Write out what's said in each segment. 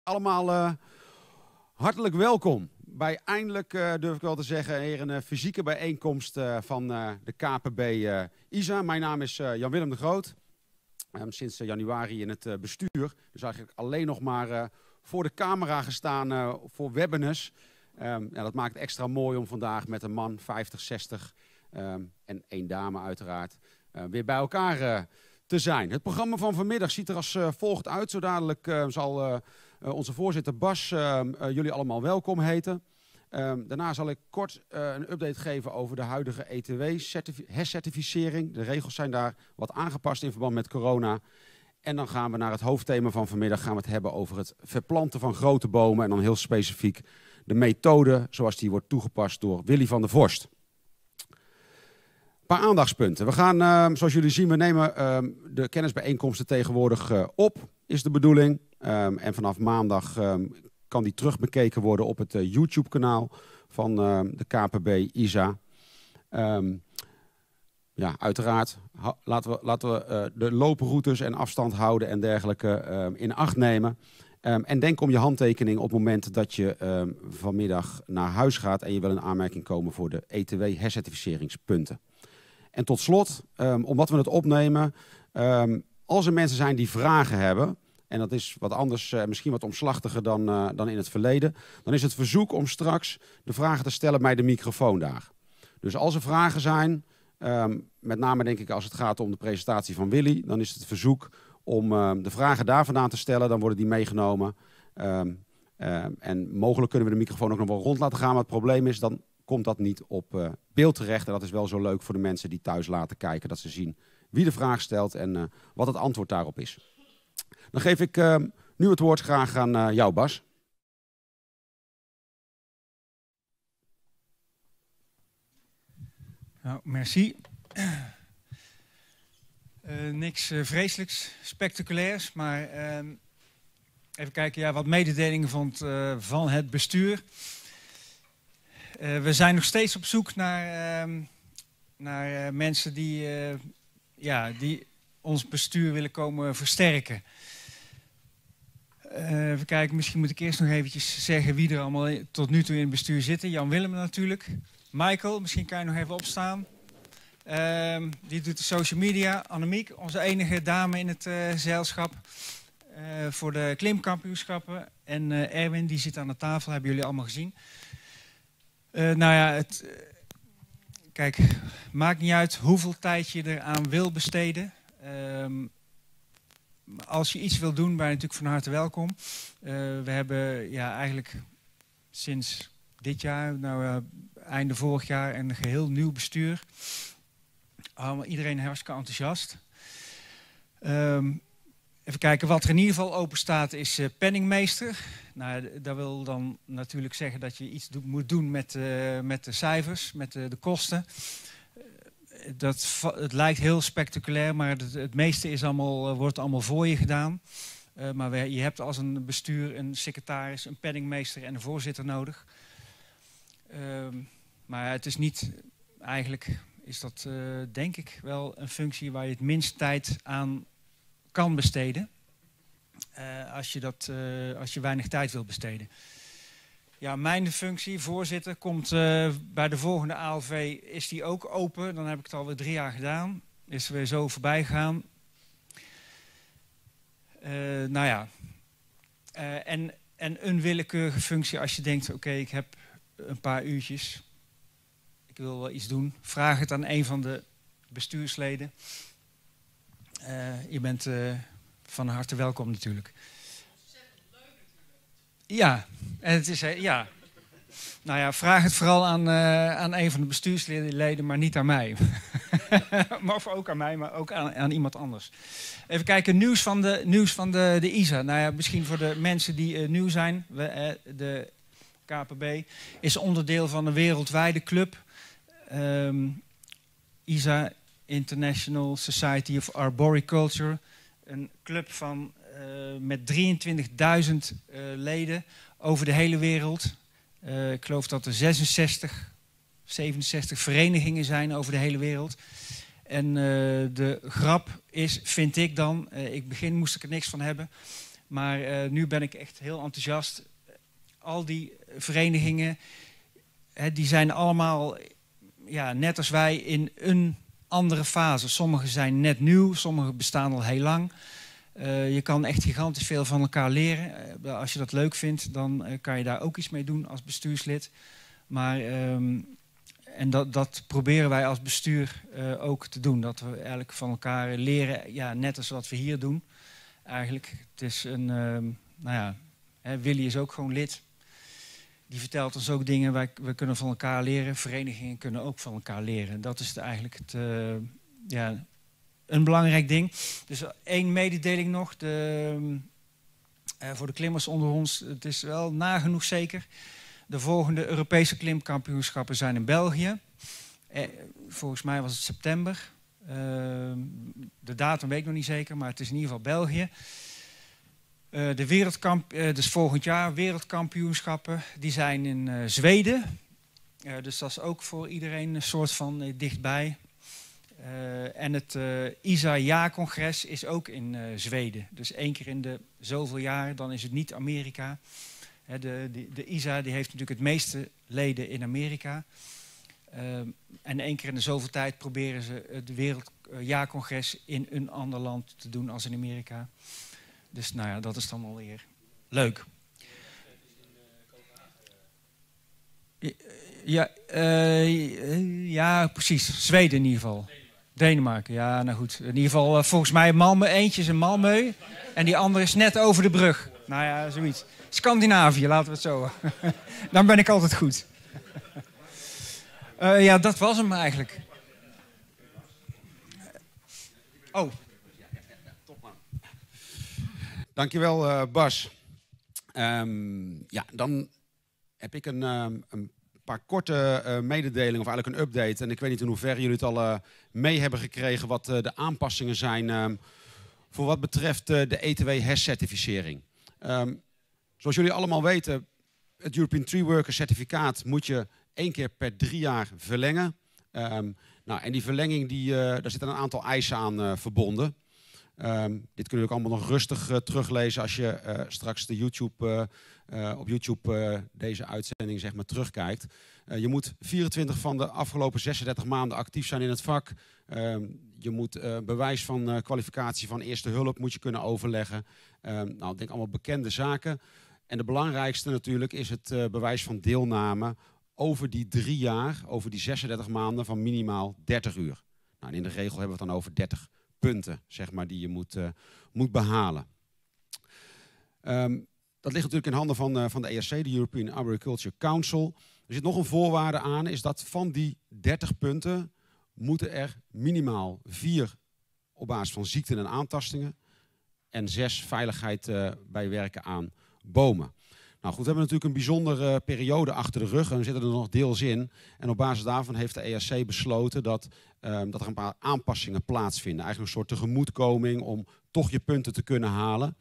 Allemaal hartelijk welkom bij eindelijk, durf ik wel te zeggen, een fysieke bijeenkomst van de KPB ISA. Mijn naam is Jan-Willem de Groot. Sinds januari in het bestuur. Dus eigenlijk alleen nog maar voor de camera gestaan voor webinars. Dat maakt het extra mooi om vandaag met een man, 50, 60 en één dame uiteraard, weer bij elkaar te zijn. Het programma van vanmiddag ziet er als volgt uit. Zo dadelijk zal onze voorzitter Bas jullie allemaal welkom heten. Daarna zal ik kort een update geven over de huidige ETW-hercertificering. De regels zijn daar wat aangepast in verband met corona. En dan gaan we naar het hoofdthema van vanmiddag. Gaan we het hebben over het verplanten van grote bomen. En dan heel specifiek de methode zoals die wordt toegepast door Willy van der Vorst. Een paar aandachtspunten. We gaan, zoals jullie zien, we nemen de kennisbijeenkomsten tegenwoordig op, is de bedoeling. En vanaf maandag kan die terugbekeken worden op het YouTube-kanaal van de KPB ISA. Ja, uiteraard laten we de looproutes en afstand houden en dergelijke in acht nemen. En denk om je handtekening op het moment dat je vanmiddag naar huis gaat en je wil in aanmerking komen voor de ETW-hercertificeringspunten. En tot slot, omdat we het opnemen, als er mensen zijn die vragen hebben, en dat is wat anders, misschien wat omslachtiger dan in het verleden, dan is het verzoek om straks de vragen te stellen bij de microfoon daar. Dus als er vragen zijn, met name denk ik als het gaat om de presentatie van Willy, dan is het verzoek om de vragen daar vandaan te stellen, dan worden die meegenomen. En mogelijk kunnen we de microfoon ook nog wel rond laten gaan, maar het probleem is, dan komt dat niet op beeld terecht. En dat is wel zo leuk voor de mensen die thuis laten kijken, dat ze zien wie de vraag stelt en wat het antwoord daarop is. Dan geef ik nu het woord graag aan jou, Bas. Nou, merci. Niks vreselijks, spectaculairs, maar even kijken, ja, wat mededelingen van het bestuur. We zijn nog steeds op zoek naar mensen die ons bestuur willen komen versterken. Even kijken, misschien moet ik eerst nog eventjes zeggen wie er allemaal tot nu toe in het bestuur zitten. Jan-Willem natuurlijk. Michael, misschien kan je nog even opstaan. Die doet de social media. Annemiek, onze enige dame in het gezelschap. Voor de klimkampioenschappen. En Erwin, die zit aan de tafel, hebben jullie allemaal gezien. Nou ja, kijk, maakt niet uit hoeveel tijd je eraan wil besteden. Als je iets wil doen, ben je natuurlijk van harte welkom. We hebben ja, eigenlijk sinds dit jaar, einde vorig jaar, een geheel nieuw bestuur. Iedereen hartstikke enthousiast. Even kijken, wat er in ieder geval open staat is penningmeester. Nou, dat wil dan natuurlijk zeggen dat je iets moet doen met de cijfers, met de kosten. Het lijkt heel spectaculair, maar het meeste wordt allemaal voor je gedaan. Maar je hebt als een bestuur een secretaris, een penningmeester en een voorzitter nodig. Maar het is niet, eigenlijk is dat denk ik wel een functie waar je het minst tijd aan kan besteden. Als je weinig tijd wil besteden. Ja, mijn functie, voorzitter, komt bij de volgende ALV, is die ook open. Dan heb ik het alweer 3 jaar gedaan. Is er weer zo voorbij gegaan. Nou ja. En een willekeurige functie als je denkt, oké, ik heb een paar uurtjes. Ik wil wel iets doen. Vraag het aan een van de bestuursleden. Je bent van harte welkom natuurlijk. Ja, en het is ja. Nou ja, vraag het vooral aan een van de bestuursleden, maar niet aan mij. Of ook aan mij, maar ook aan iemand anders. Even kijken, nieuws van de ISA. Nou ja, misschien voor de mensen die nieuw zijn. De KPB is onderdeel van een wereldwijde club. ISA, International Society of Arboriculture. Een club met 23.000 leden over de hele wereld. Ik geloof dat er 67 verenigingen zijn over de hele wereld. En de grap is, vind ik dan, moest ik er niks van hebben. Maar nu ben ik echt heel enthousiast. Al die verenigingen, die zijn allemaal, net als wij, in een andere fase. Sommige zijn net nieuw, sommige bestaan al heel lang. Je kan echt gigantisch veel van elkaar leren. Als je dat leuk vindt, dan kan je daar ook iets mee doen als bestuurslid. Maar, en dat proberen wij als bestuur ook te doen. Dat we eigenlijk van elkaar leren, net als wat we hier doen. Eigenlijk, het is een, Willy is ook gewoon lid. Die vertelt ons ook dingen, we kunnen van elkaar leren. Verenigingen kunnen ook van elkaar leren. Dat is eigenlijk een belangrijk ding. Dus 1 mededeling nog. Voor de klimmers onder ons, het is wel nagenoeg zeker. De volgende Europese klimkampioenschappen zijn in België. Volgens mij was het september. De datum weet ik nog niet zeker, maar het is in ieder geval België. Dus volgend jaar wereldkampioenschappen, die zijn in Zweden. Dus dat is ook voor iedereen een soort van dichtbij. En het ISA-jaarcongres is ook in Zweden. Dus 1 keer in de zoveel jaar, dan is het niet Amerika. De ISA die heeft natuurlijk het meeste leden in Amerika. En 1 keer in de zoveel tijd proberen ze het wereldjaarcongres in een ander land te doen als in Amerika. Dus dat is dan alweer leuk. Ja, precies. Zweden in ieder geval. Denemarken, ja, nou goed. In ieder geval, volgens mij Malmö, eentje is in Malmö. En die andere is net over de brug. Nou ja, zoiets. Scandinavië, laten we het zo. Dan ben ik altijd goed. Dat was hem eigenlijk. Oh. Dankjewel, Bas. Dan heb ik een paar korte mededelingen, of eigenlijk een update. En ik weet niet in hoeverre jullie het al mee hebben gekregen wat de aanpassingen zijn voor wat betreft de ETW-HES-certificering. Zoals jullie allemaal weten, het European Tree Worker certificaat moet je 1 keer per 3 jaar verlengen. En die verlenging, daar zitten een aantal eisen aan verbonden. Dit kunnen we ook allemaal nog rustig teruglezen als je straks op YouTube deze uitzending zeg maar terugkijkt. Je moet 24 van de afgelopen 36 maanden actief zijn in het vak. Je moet bewijs van kwalificatie van eerste hulp moet je kunnen overleggen. Ik denk allemaal bekende zaken. En de belangrijkste natuurlijk is het bewijs van deelname over die 3 jaar, over die 36 maanden van minimaal 30 uur. En in de regel hebben we het dan over 30 punten, zeg maar, die je moet behalen. Dat ligt natuurlijk in handen van de EAC, de European Arboriculture Council. Er zit nog een voorwaarde aan, is dat van die 30 punten moeten er minimaal 4 op basis van ziekten en aantastingen en 6 veiligheid bij werken aan bomen. Nou goed, we hebben natuurlijk een bijzondere periode achter de rug en we zitten er nog deels in. En op basis daarvan heeft de EAC besloten dat er een paar aanpassingen plaatsvinden. Eigenlijk een soort tegemoetkoming om toch je punten te kunnen halen.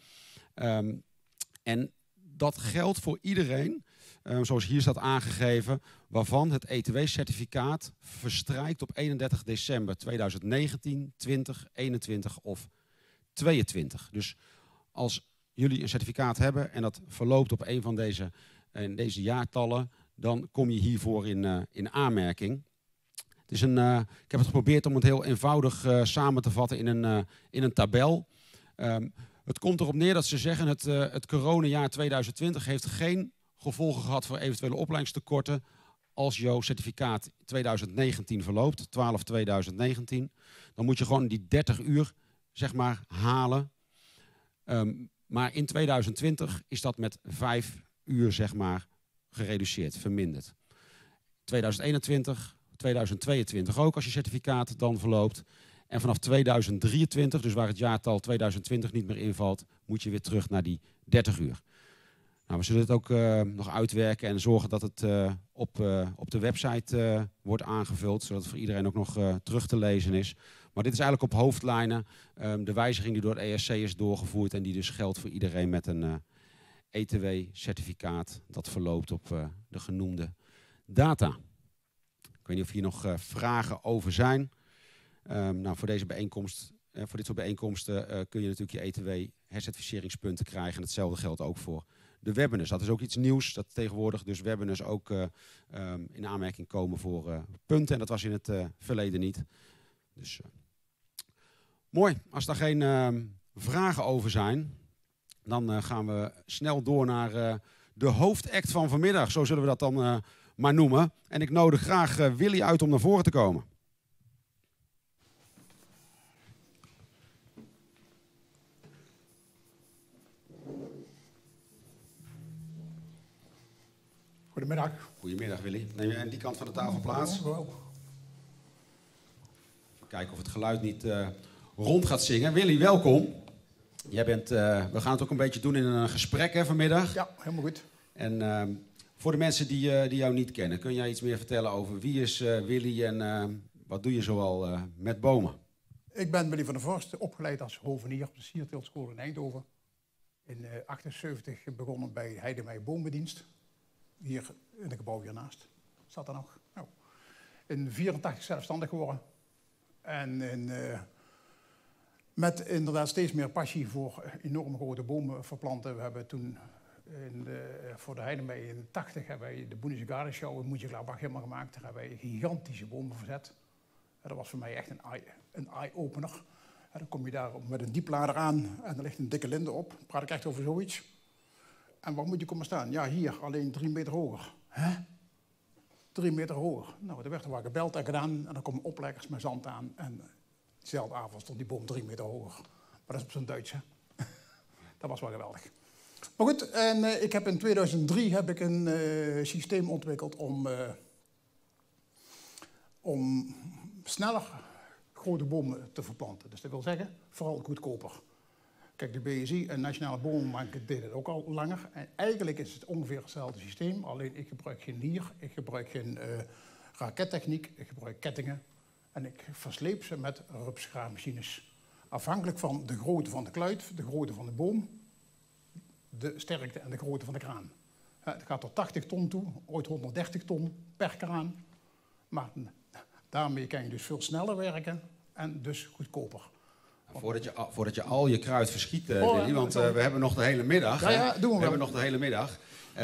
En dat geldt voor iedereen, zoals hier staat aangegeven, waarvan het ETW-certificaat verstrijkt op 31 december 2019, 20, 21 of 22. Dus als jullie een certificaat hebben en dat verloopt op een van deze jaartallen, dan kom je hiervoor in aanmerking. Ik heb het geprobeerd om het heel eenvoudig samen te vatten in een tabel. Het komt erop neer dat ze zeggen het coronajaar 2020 heeft geen gevolgen gehad voor eventuele opleidingstekorten als jouw certificaat 2019 verloopt, 12/2019. Dan moet je gewoon die 30 uur zeg maar halen. Maar in 2020 is dat met 5 uur zeg maar gereduceerd, verminderd. 2021, 2022 ook als je certificaat dan verloopt. En vanaf 2023, dus waar het jaartal 2020 niet meer invalt, moet je weer terug naar die 30 uur. Nou, we zullen het ook nog uitwerken en zorgen dat het op de website wordt aangevuld, zodat het voor iedereen ook nog terug te lezen is. Maar dit is eigenlijk op hoofdlijnen de wijziging die door het ESC is doorgevoerd en die dus geldt voor iedereen met een ETW-certificaat dat verloopt op de genoemde data. Ik weet niet of hier nog vragen over zijn. Voor deze bijeenkomst Voor dit soort bijeenkomsten kun je natuurlijk je ETW-hercertificeringspunten krijgen. En hetzelfde geldt ook voor de webinars. Dat is ook iets nieuws, dat tegenwoordig dus webinars ook in aanmerking komen voor punten. En dat was in het verleden niet. Dus mooi. Als daar geen vragen over zijn, dan gaan we snel door naar de hoofdact van vanmiddag. Zo zullen we dat dan maar noemen. En ik nodig graag Willy uit om naar voren te komen. Goedemiddag. Goedemiddag Willy. Neem je aan die kant van de tafel plaats? Kijken of het geluid niet rond gaat zingen. Willy, welkom. Jij bent, we gaan het ook een beetje doen in een gesprek hè, vanmiddag. Ja, helemaal goed. En voor de mensen die jou niet kennen, kun jij iets meer vertellen over wie is Willy en wat doe je zoal met bomen? Ik ben Willy van der Vorst, opgeleid als hovenier op de Sierteeltschool in Eindhoven. In 1978 begonnen bij Heidemeijer Boombedienst. Hier in het gebouw hiernaast. Staat er nog. Nou. In 1984 zelfstandig geworden. En met inderdaad steeds meer passie voor enorm grote bomen verplanten. We hebben toen voor de Heidemeijer in 1980 hebben wij de Bundesgartenshow in Mönchengladbach helemaal gemaakt. Daar hebben wij gigantische bomen verzet. Dat was voor mij echt een eye-opener. Dan kom je daar met een dieplader aan en er ligt een dikke linde op. Dan praat ik echt over zoiets. En waar moet je komen staan? Ja, hier, alleen 3 meter hoger. Hè? 3 meter hoger. Nou, er werd er wel gebeld en gedaan. En dan komen opleggers met zand aan. En dezelfde avond stond die boom 3 meter hoger. Maar dat is op zijn Duits, hè? Dat was wel geweldig. Maar goed, en ik heb in 2003 heb ik een systeem ontwikkeld om sneller grote bomen te verplanten. Dus dat wil zeggen, vooral goedkoper. Kijk, de BSI en Nationale Bomenbank deden het ook al langer. En eigenlijk is het ongeveer hetzelfde systeem, alleen ik gebruik geen lier, ik gebruik geen rakettechniek, ik gebruik kettingen. En ik versleep ze met rupsgraafmachines. Afhankelijk van de grootte van de kluit, de grootte van de boom, de sterkte en de grootte van de kraan. Het gaat tot 80 ton toe, ooit 130 ton per kraan. Maar daarmee kan je dus veel sneller werken en dus goedkoper. Voordat je al je kruid verschiet, Willy, want we hebben nog de hele middag. Ja, doen we hebben nog de hele middag.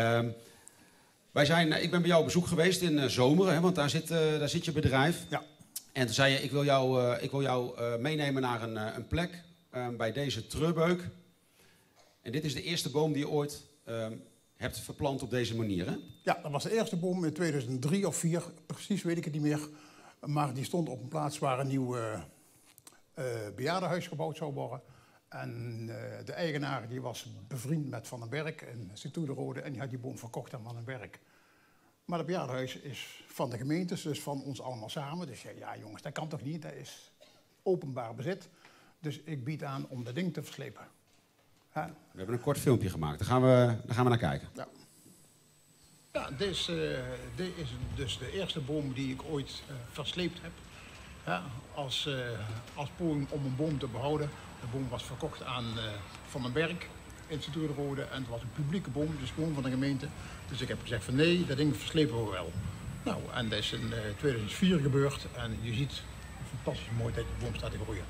Ik ben bij jou op bezoek geweest in Zomeren, hè, want daar zit je bedrijf. Ja. En toen zei je, ik wil jou meenemen naar een plek bij deze Trebeuk. En dit is de eerste boom die je ooit hebt verplant op deze manier, hè? Ja, dat was de eerste boom in 2003 of 2004, precies weet ik het niet meer. Maar die stond op een plaats waar een nieuw bejaardenhuis gebouwd zou worden. En de eigenaar die was bevriend met Van den Berg in Sint-Oederode en die had die boom verkocht aan Van den Berg. Maar het bejaardenhuis is van de gemeente, dus van ons allemaal samen. Dus ja jongens, dat kan toch niet, dat is openbaar bezit. Dus ik bied aan om dat ding te verslepen. We hebben een kort filmpje gemaakt, daar gaan we naar kijken. Ja. Ja, dit is dus de eerste boom die ik ooit versleept heb. Ja, als poging om een boom te behouden. De boom was verkocht aan Van den Berg in Sint-Oederode en het was een publieke boom, dus boom van de gemeente. Dus ik heb gezegd van nee, dat ding verslepen we wel. Nou, en dat is in 2004 gebeurd en je ziet fantastisch mooi dat de boom staat te groeien.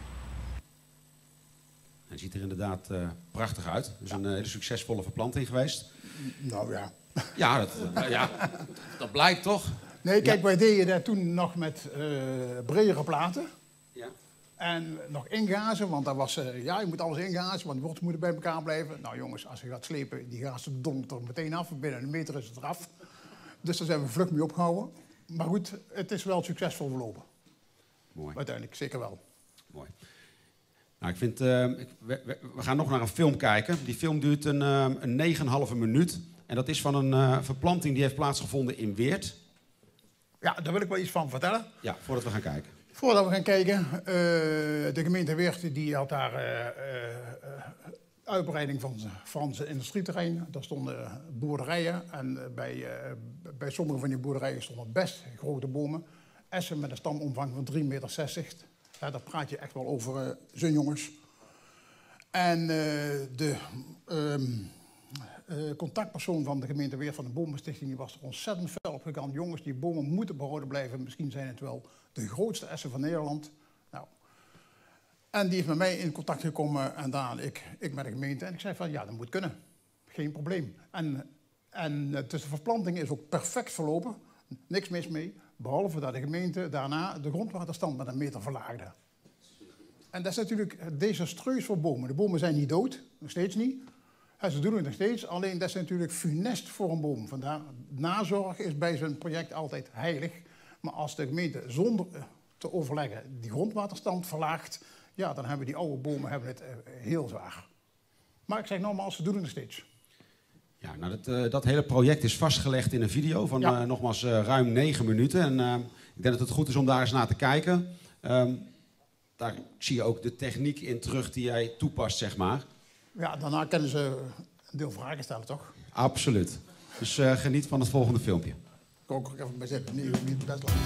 Hij ziet er inderdaad prachtig uit. Dus een hele succesvolle verplanting geweest. Nou ja. Ja, dat blijkt toch? Nee, kijk, wij deden dat toen nog met bredere platen. Ja. En nog ingazen, want dat was, je moet alles ingazen, want de wortels moeten bij elkaar blijven. Nou jongens, als je gaat slepen, die gazen dondert er meteen af. Binnen een meter is het eraf. Dus daar zijn we vlug mee opgehouden. Maar goed, het is wel succesvol verlopen. Mooi. Uiteindelijk, zeker wel. Mooi. Nou, ik vind, we gaan nog naar een film kijken. Die film duurt een 9,5 minuut. En dat is van een verplanting die heeft plaatsgevonden in Weert. Ja, daar wil ik wel iets van vertellen. Ja, voordat we gaan kijken. Voordat we gaan kijken, de gemeente Weert die had daar uitbreiding van zijn industrieterrein. Daar stonden boerderijen en bij sommige van die boerderijen stonden best grote bomen. Essen met een stamomvang van 3,60 meter. Ja, daar praat je echt wel over zo'n jongens. En de contactpersoon van de gemeente Weert van de Bomenstichting die was er ontzettend fel op gegaan. Jongens, die bomen moeten behouden blijven. Misschien zijn het wel de grootste essen van Nederland. Nou, En die heeft met mij in contact gekomen en daarna ik met de gemeente. En ik zei van ja, dat moet kunnen. Geen probleem. Dus de verplanting is ook perfect verlopen. Niks mis mee. Behalve dat de gemeente daarna de grondwaterstand met 1 meter verlaagde. En dat is natuurlijk desastreus voor bomen. De bomen zijn niet dood, nog steeds niet. En ze doen het nog steeds, alleen dat is natuurlijk funest voor een boom. Vandaar, nazorg is bij zo'n project altijd heilig. Maar als de gemeente zonder te overleggen die grondwaterstand verlaagt, ja, dan hebben die oude bomen het heel zwaar. Maar ik zeg nogmaals, ze doen het nog steeds. Ja, nou dat hele project is vastgelegd in een video van nogmaals ruim 9 minuten. En ik denk dat het goed is om daar eens naar te kijken. Daar zie je ook de techniek in terug die jij toepast, zeg maar. Ja, daarna kunnen ze een deel vragen stellen, toch? Absoluut. Dus geniet van het volgende filmpje. Ik kan ook even bij zitten. Nee, niet best lang.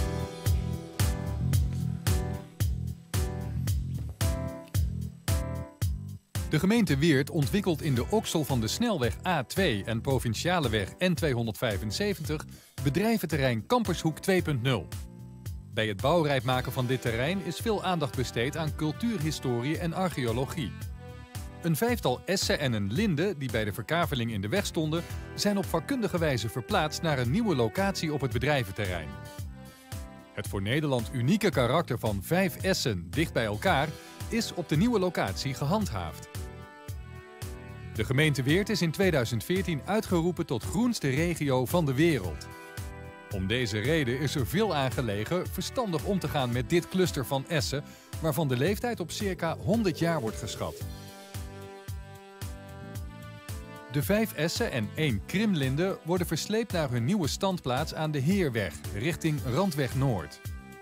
De gemeente Weert ontwikkelt in de oksel van de snelweg A2 en provinciale weg N275 bedrijventerrein Kampershoek 2.0. Bij het bouwrijp maken van dit terrein is veel aandacht besteed aan cultuurhistorie en archeologie. Een 5-tal essen en een linde die bij de verkaveling in de weg stonden, zijn op vakkundige wijze verplaatst naar een nieuwe locatie op het bedrijventerrein. Het voor Nederland unieke karakter van 5 essen dicht bij elkaar is op de nieuwe locatie gehandhaafd. De gemeente Weert is in 2014 uitgeroepen tot groenste regio van de wereld. Om deze reden is er veel aan gelegen verstandig om te gaan met dit cluster van essen, waarvan de leeftijd op circa 100 jaar wordt geschat. De 5 essen en 1 krimlinde worden versleept naar hun nieuwe standplaats aan de Heerweg, richting Randweg Noord.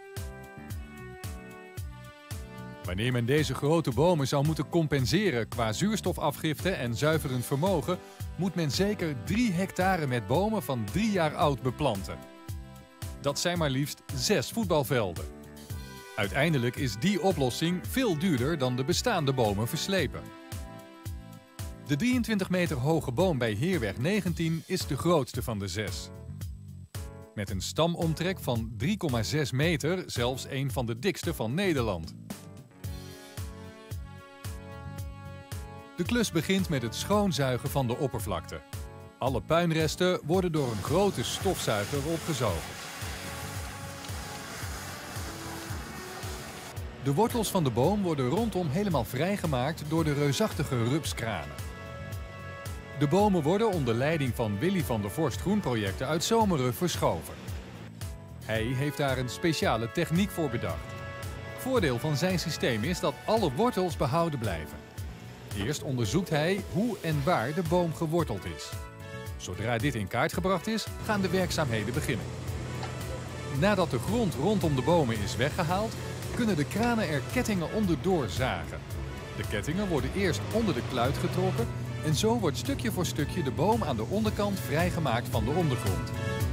Wanneer men deze grote bomen zou moeten compenseren qua zuurstofafgifte en zuiverend vermogen, moet men zeker 3 hectare met bomen van 3 jaar oud beplanten. Dat zijn maar liefst 6 voetbalvelden. Uiteindelijk is die oplossing veel duurder dan de bestaande bomen verslepen. De 23 meter hoge boom bij Heerweg 19 is de grootste van de 6. Met een stamomtrek van 3,6 meter, zelfs een van de dikste van Nederland. De klus begint met het schoonzuigen van de oppervlakte. Alle puinresten worden door een grote stofzuiger opgezogen. De wortels van de boom worden rondom helemaal vrijgemaakt door de reusachtige rupskranen. De bomen worden onder leiding van Willy van der Vorst Groenprojecten uit Zomeren verschoven. Hij heeft daar een speciale techniek voor bedacht. Voordeel van zijn systeem is dat alle wortels behouden blijven. Eerst onderzoekt hij hoe en waar de boom geworteld is. Zodra dit in kaart gebracht is, gaan de werkzaamheden beginnen. Nadat de grond rondom de bomen is weggehaald, kunnen de kranen er kettingen onderdoor zagen. De kettingen worden eerst onder de kluit getrokken en zo wordt stukje voor stukje de boom aan de onderkant vrijgemaakt van de ondergrond.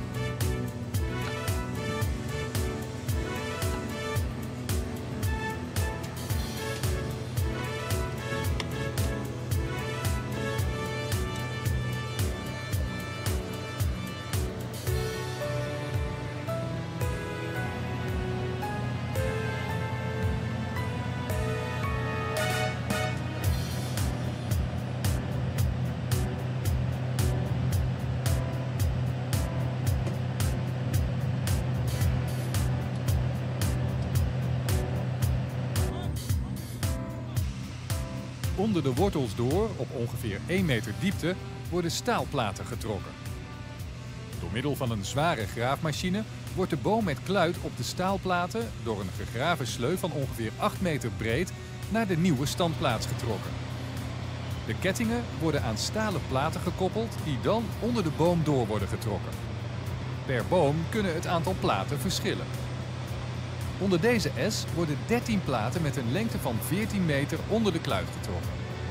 Onder de wortels door, op ongeveer 1 meter diepte, worden staalplaten getrokken. Door middel van een zware graafmachine wordt de boom met kluit op de staalplaten door een gegraven sleu van ongeveer 8 meter breed naar de nieuwe standplaats getrokken. De kettingen worden aan stalen platen gekoppeld die dan onder de boom door worden getrokken. Per boom kunnen het aantal platen verschillen. Onder deze S worden 13 platen met een lengte van 14 meter onder de kluit getrokken.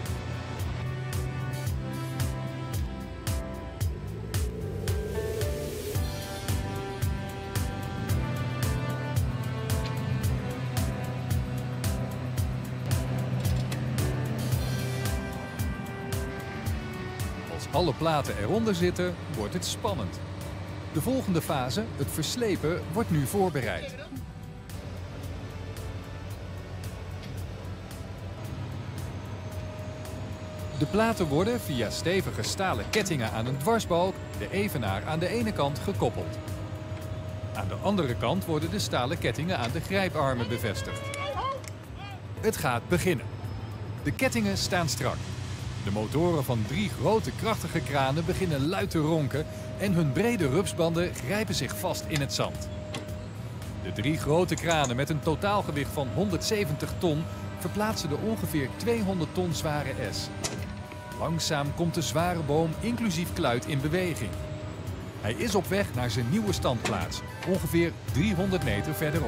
Als alle platen eronder zitten, wordt het spannend. De volgende fase, het verslepen, wordt nu voorbereid. De platen worden via stevige stalen kettingen aan een dwarsbalk, de evenaar aan de ene kant, gekoppeld. Aan de andere kant worden de stalen kettingen aan de grijparmen bevestigd. Het gaat beginnen. De kettingen staan strak. De motoren van 3 grote krachtige kranen beginnen luid te ronken en hun brede rupsbanden grijpen zich vast in het zand. De 3 grote kranen met een totaalgewicht van 170 ton verplaatsen de ongeveer 200 ton zware S. Langzaam komt de zware boom inclusief kluit in beweging. Hij is op weg naar zijn nieuwe standplaats, ongeveer 300 meter verderop.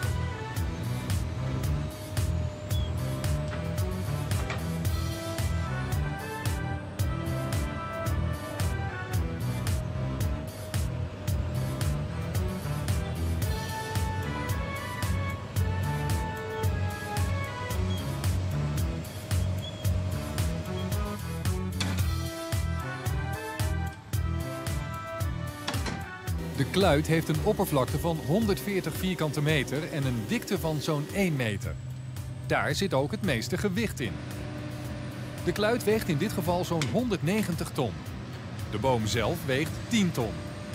De kluit heeft een oppervlakte van 140 vierkante meter en een dikte van zo'n 1 meter. Daar zit ook het meeste gewicht in. De kluit weegt in dit geval zo'n 190 ton. De boom zelf weegt 10 ton.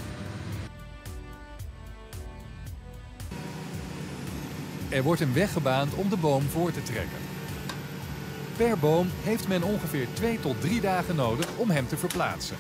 Er wordt een weg gebaand om de boom voor te trekken. Per boom heeft men ongeveer 2 tot 3 dagen nodig om hem te verplaatsen.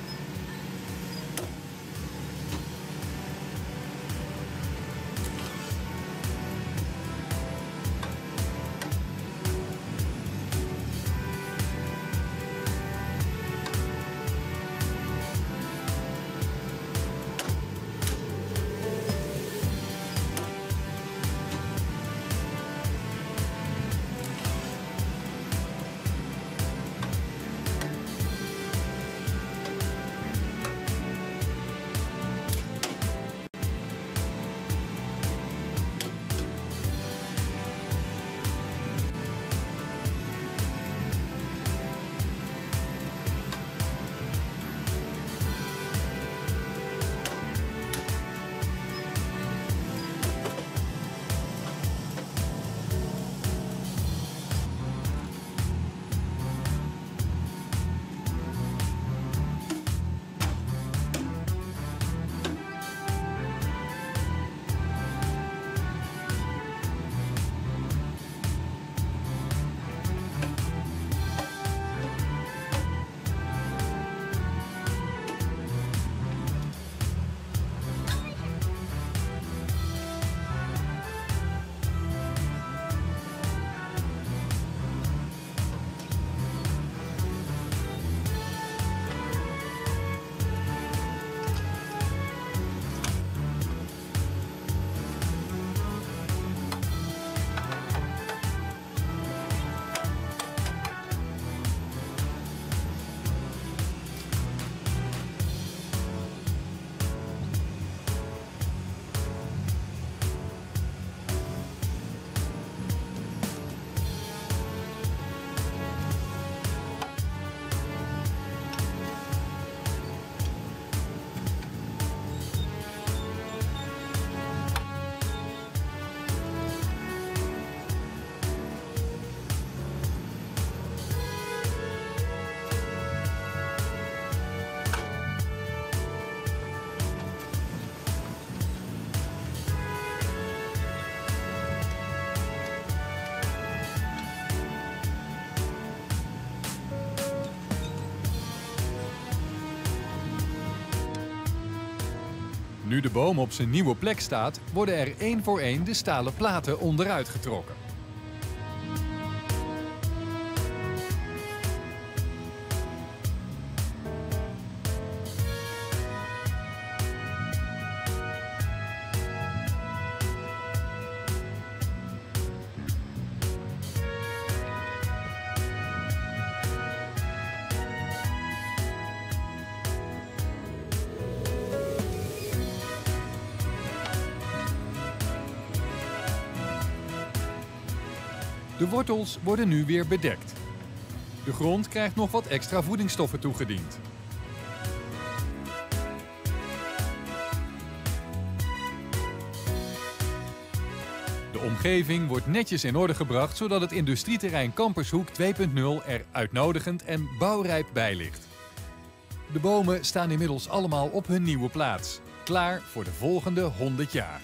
Nu de boom op zijn nieuwe plek staat, worden er 1 voor 1 de stalen platen onderuit getrokken. De wortels worden nu weer bedekt. De grond krijgt nog wat extra voedingsstoffen toegediend. De omgeving wordt netjes in orde gebracht, zodat het industrieterrein Kampershoek 2.0 er uitnodigend en bouwrijp bij ligt. De bomen staan inmiddels allemaal op hun nieuwe plaats, klaar voor de volgende 100 jaar.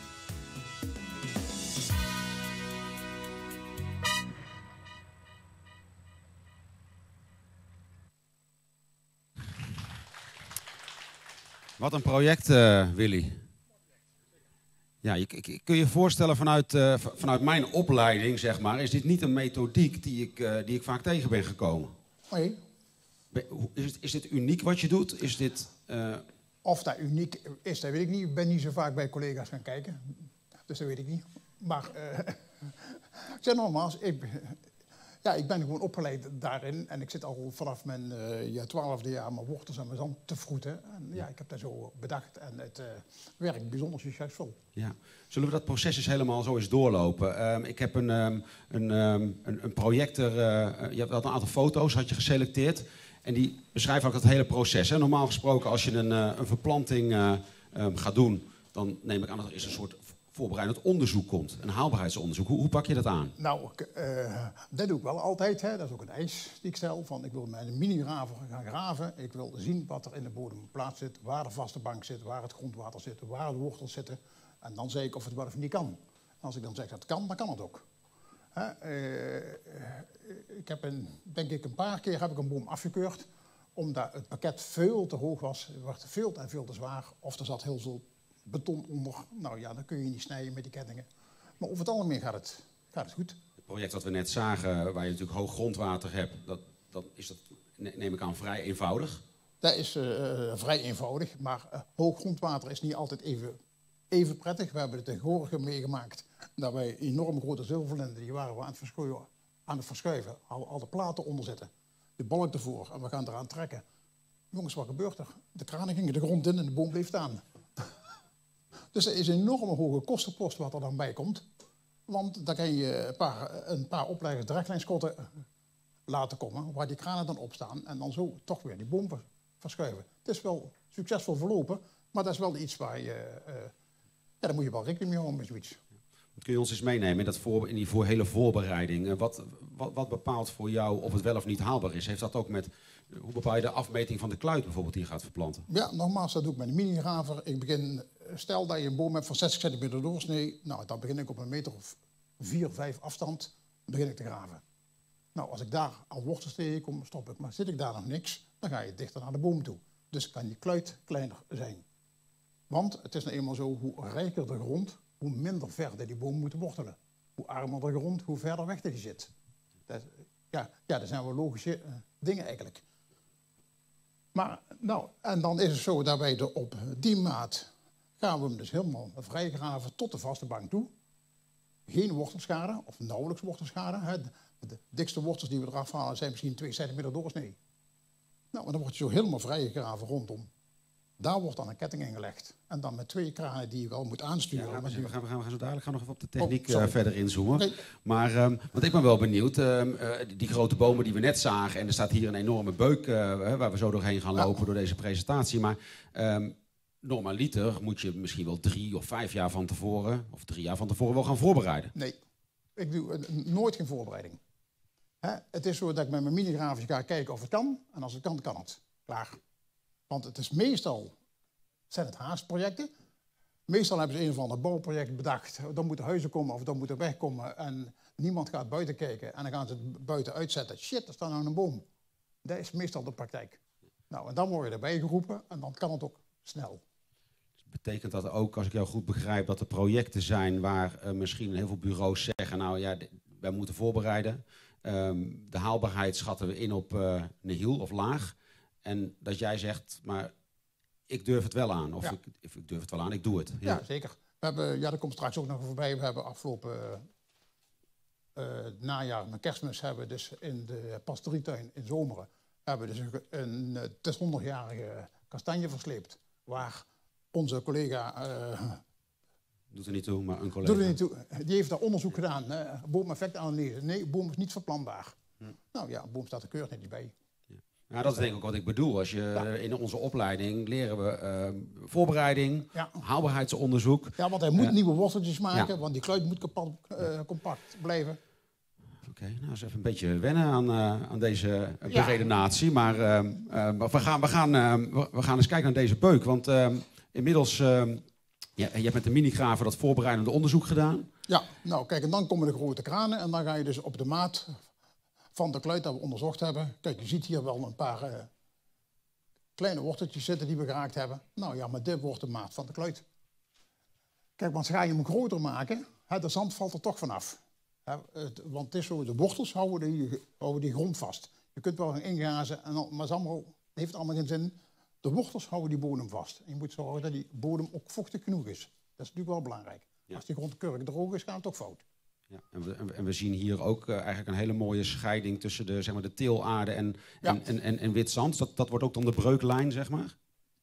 Wat een project, Willy. Ja, kun je je voorstellen vanuit mijn opleiding, zeg maar, is dit niet een methodiek die ik vaak tegen ben gekomen? Nee. Is dit uniek wat je doet? Is dit... Of dat uniek is, dat weet ik niet. Ik ben niet zo vaak bij collega's gaan kijken. Dus dat weet ik niet. Maar ik zeg nogmaals, ik ben gewoon opgeleid daarin. En ik zit al vanaf mijn 12e jaar mijn wortels en mijn zand te vroeten. En ja, ik heb dat zo bedacht. En het werkt bijzonder succesvol. Ja. Zullen we dat proces eens helemaal zo eens doorlopen? Ik heb een projector... je had een aantal foto's, had je geselecteerd. En die beschrijven ook het hele proces. Hè? Normaal gesproken, als je een verplanting gaat doen... dan neem ik aan dat er eerst een soort voorbereidend onderzoek komt. Een haalbaarheidsonderzoek. Hoe pak je dat aan? Nou, dat doe ik wel altijd. Hè. Dat is ook een eis die ik stel. Van, ik wil met een mini-graver gaan graven. Ik wil zien wat er in de bodem op plaats zit. Waar de vaste bank zit, waar het grondwater zit, waar de wortels zitten. En dan zeg ik of het wel of niet kan. En als ik dan zeg dat het kan, dan kan het ook. Ik heb denk ik een paar keer heb ik een boom afgekeurd. Omdat het pakket veel te hoog was. Het werd veel te zwaar. Of er zat heel veel beton onder. Nou ja, dan kun je niet snijden met die kettingen. Maar over het algemeen gaat het goed. Het project dat we net zagen, waar je natuurlijk hoog grondwater hebt, neem ik aan, vrij eenvoudig. Dat is vrij eenvoudig, maar hoog grondwater is niet altijd even prettig. We hebben het tegenwoordig meegemaakt dat wij enorm grote zilverlinden, die waren we aan het verschuiven, al de platen onder zitten. De balk ervoor en we gaan eraan trekken. Jongens, wat gebeurt er? De kranen gingen de grond in en de boom bleef staan. Dus er is een enorme hoge kostenpost wat er dan bij komt. Want dan kan je een paar opleggers drechtlijnskotten laten komen, waar die kranen dan op staan en dan zo toch weer die boom verschuiven. Het is wel succesvol verlopen, maar dat is wel iets waar je... daar moet je wel rekening mee houden met zoiets. Kun je ons eens meenemen in die hele voorbereiding? Wat bepaalt voor jou of het wel of niet haalbaar is? Heeft dat ook met... Hoe bepaal je de afmeting van de kluit bijvoorbeeld die je gaat verplanten? Ja, nogmaals, dat doe ik met een mini-graver. Stel dat je een boom hebt van 60 centimeter doorsnee. Nou, dan begin ik op een meter of 4, 5 afstand begin ik te graven. Nou, als ik daar al wortels tegenkom, stop ik. Maar zit ik daar nog niks, dan ga je dichter naar de boom toe. Dus kan je kluit kleiner zijn. Want het is nou eenmaal zo, hoe rijker de grond, hoe minder ver die boom moet wortelen. Hoe armer de grond, hoe verder weg die zit. Dat zijn wel logische dingen eigenlijk. Maar, nou, en dan is het zo dat wij op die maat gaan we hem dus helemaal vrijgraven tot de vaste bank toe. Geen wortelschade, of nauwelijks wortelschade. De dikste wortels die we eraf halen zijn misschien 2 centimeter doorsnee. Nou, en dan wordt je zo helemaal vrijgegraven rondom. Daar wordt dan een ketting ingelegd. En dan met 2 kranen die je wel moet aansturen. Ja, we gaan zo dadelijk nog even op de techniek verder inzoomen. Okay. Maar want ik ben wel benieuwd. Die grote bomen die we net zagen. En er staat hier een enorme beuk waar we zo doorheen gaan lopen door deze presentatie. Maar normaliter moet je misschien wel 3 of 5 jaar van tevoren, of 3 jaar van tevoren wel gaan voorbereiden. Nee, ik doe nooit geen voorbereiding. Het is zo dat ik met mijn mini-graafje ga kijken of het kan. En als het kan, kan het. Klaar. Want het is zijn het haastprojecten. Meestal hebben ze een of ander bouwproject bedacht. Dan moeten huizen komen of dan moet er wegkomen. En niemand gaat buiten kijken. En dan gaan ze het buiten uitzetten. Shit, er staat nou een boom. Dat is meestal de praktijk. Nou, en dan word je erbij geroepen en dan kan het ook snel. Betekent dat ook, als ik jou goed begrijp, dat er projecten zijn waar misschien heel veel bureaus zeggen, nou ja, wij moeten voorbereiden. De haalbaarheid schatten we in op nihil of laag. En dat jij zegt, maar ik durf het wel aan. Of ik durf het wel aan, ik doe het. Ja, zeker. We hebben, dat komt straks ook nog voorbij. We hebben afgelopen najaar met Kerstmis hebben we dus in de pastorietuin in Zomeren hebben we dus een 100-jarige kastanje versleept. Waar onze collega... doet er niet toe, maar een collega. Doet er niet toe. Die heeft daar onderzoek gedaan. Boomeffectanalyse. Nee, boom is niet verplantbaar. Nou ja, een boom staat er keurig niet bij. Ja. Ja, dat is denk ik ook wat ik bedoel. Als je, in onze opleiding leren we voorbereiding, haalbaarheidsonderzoek. Ja, want hij moet nieuwe worteltjes maken, want die kluit moet compact blijven. Oké, nou eens even een beetje wennen aan deze beredenatie. Maar we gaan eens kijken naar deze beuk. Want inmiddels, je hebt met de minigraver dat voorbereidende onderzoek gedaan. Ja, nou kijk, en dan komen de grote kranen en dan ga je dus op de maat van de kluit dat we onderzocht hebben. Kijk, je ziet hier wel een paar kleine worteltjes zitten die we geraakt hebben. Nou ja, maar dit wordt de maat van de kluit. Kijk, want ga je hem groter maken, de zand valt er toch vanaf. Want het is zo, de wortels houden die grond vast. Je kunt wel gaan ingazen, maar het heeft allemaal geen zin. De wortels houden die bodem vast. En je moet zorgen dat die bodem ook vochtig genoeg is. Dat is natuurlijk wel belangrijk. Ja. Als die grond keurig droog is, gaat het toch fout. Ja, en we zien hier ook eigenlijk een hele mooie scheiding tussen de teelaarde en wit zand. Dat wordt ook dan de breuklijn, zeg maar?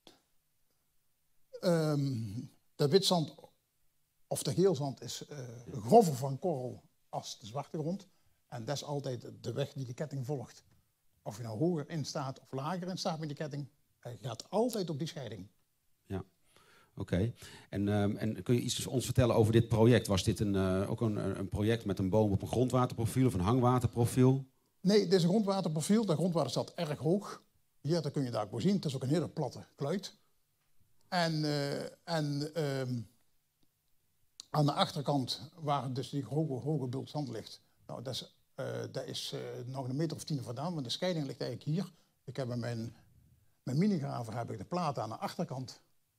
De witzand of de geelzand is grover van korrel als de zwarte grond. En dat is altijd de weg die de ketting volgt. Of je nou hoger in staat of lager in staat met die ketting, hij gaat altijd op die scheiding. Ja, oké. En kun je iets ons vertellen over dit project? Was dit ook een project met een boom op een grondwaterprofiel of een hangwaterprofiel? Nee, dit is een grondwaterprofiel. De grondwater staat erg hoog. Hier, dat kun je daar ook zien. Het is ook een hele platte kluit. En aan de achterkant, waar dus die hoge bult zand ligt, nou, dat is nog een meter of 10 vandaan, want de scheiding ligt eigenlijk hier. Ik heb met mijn minigraver heb ik de platen aan de achterkant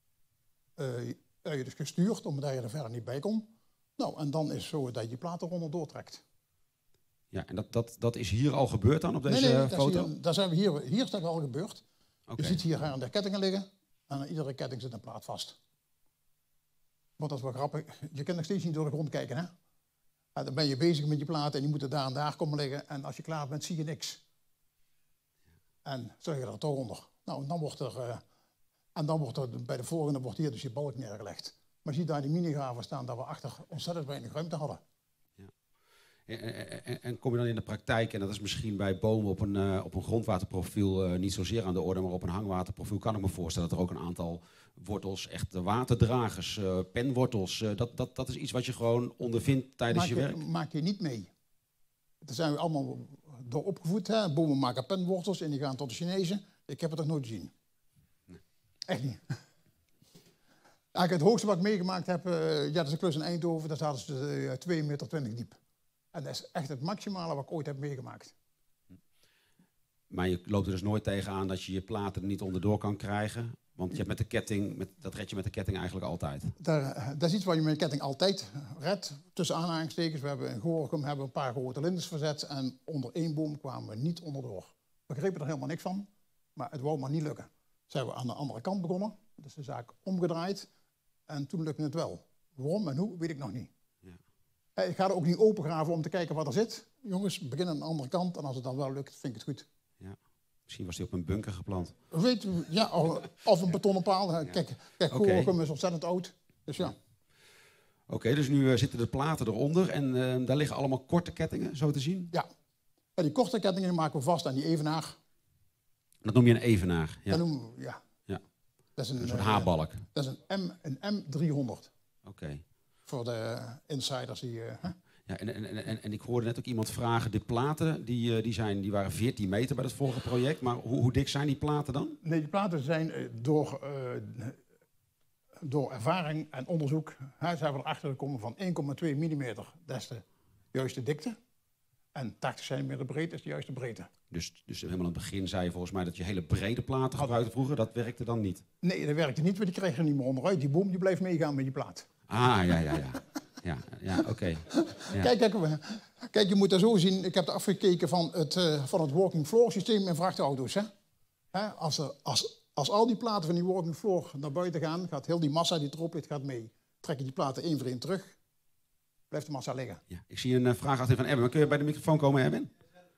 dus gestuurd, omdat je er verder niet bij kon. Nou, en dan is het zo dat je die platen eronder doortrekt. Ja, en dat is hier al gebeurd dan op deze foto? Dat zijn we hier is dat al gebeurd. Okay. Je ziet hier aan de kettingen liggen en aan iedere ketting zit een plaat vast. Want dat is wel grappig. Je kunt nog steeds niet door de grond kijken, hè? En dan ben je bezig met je platen en die moeten daar en daar komen liggen. En als je klaar bent, zie je niks. En zeg je er toch onder. Nou, en dan wordt er bij de volgende wordt hier dus je balk neergelegd. Maar je ziet daar die minigraven staan dat we achter ontzettend weinig ruimte hadden. Ja. En kom je dan in de praktijk, en dat is misschien bij bomen op een grondwaterprofiel niet zozeer aan de orde, maar op een hangwaterprofiel kan ik me voorstellen dat er ook een aantal wortels, echt waterdragers, penwortels, dat is iets wat je gewoon ondervindt tijdens je werk? Maak je niet mee. Daar zijn we allemaal door opgevoed. Hè? Bomen maken penwortels en die gaan tot de Chinezen. Ik heb het nog nooit gezien. Nee. Echt niet. Eigenlijk het hoogste wat ik meegemaakt heb, dat is een klus in Eindhoven, daar zaten ze 2,20 meter diep. En dat is echt het maximale wat ik ooit heb meegemaakt. Maar je loopt er dus nooit tegenaan dat je je platen er niet onderdoor kan krijgen? Want je hebt met de ketting, dat red je met de ketting eigenlijk altijd. Dat is iets wat je met de ketting altijd redt. Tussen aanhalingstekens, we hebben in Gorinchem een paar grote linders verzet. En onder één boom kwamen we niet onderdoor. We begrepen er helemaal niks van, maar het wou maar niet lukken. Zijn we aan de andere kant begonnen, dus de zaak omgedraaid. En toen lukte het wel. Waarom en hoe, weet ik nog niet. Ja. Ik ga er ook niet opengraven om te kijken wat er zit. Jongens, begin aan de andere kant en als het dan wel lukt, vind ik het goed. Ja. Misschien was hij op een bunker geplant. Weet u, ja, of een betonnen paal. Ja. Kijk, Gorinchem is ontzettend oud. Dus ja. Oké, dus nu zitten de platen eronder en daar liggen allemaal korte kettingen, zo te zien? Ja. En die korte kettingen maken we vast aan die evenaar. Dat noem je een evenaar? Ja. Dat noemen we, ja. Dat is een soort haarbalk? Dat is een M300. Oké. Voor de insiders die... Ja, en ik hoorde net ook iemand vragen, de platen die waren 14 meter bij het vorige project, maar hoe dik zijn die platen dan? Nee, die platen zijn door ervaring en onderzoek, zijn we erachter gekomen van 1,2 millimeter, dat is de juiste dikte. En 80 centimeter breed is de juiste breedte. Dus helemaal aan het begin zei je volgens mij dat je hele brede platen gebruikte vroeger, dat werkte dan niet? Nee, dat werkte niet, want die kreeg er niet meer onderuit. Die boom die bleef meegaan met die plaat. Ah, ja. Ja, oké. Ja. Kijk, je moet dat zo zien. Ik heb er afgekeken van het walking floor systeem in vrachtauto's. Hè? Als al die platen van die walking floor naar buiten gaan, gaat heel die massa die erop ligt, gaat mee. Trek je die platen één voor één terug, blijft de massa liggen. Ja, ik zie een vraag achter van Erwin. Kun je bij de microfoon komen, Erwin?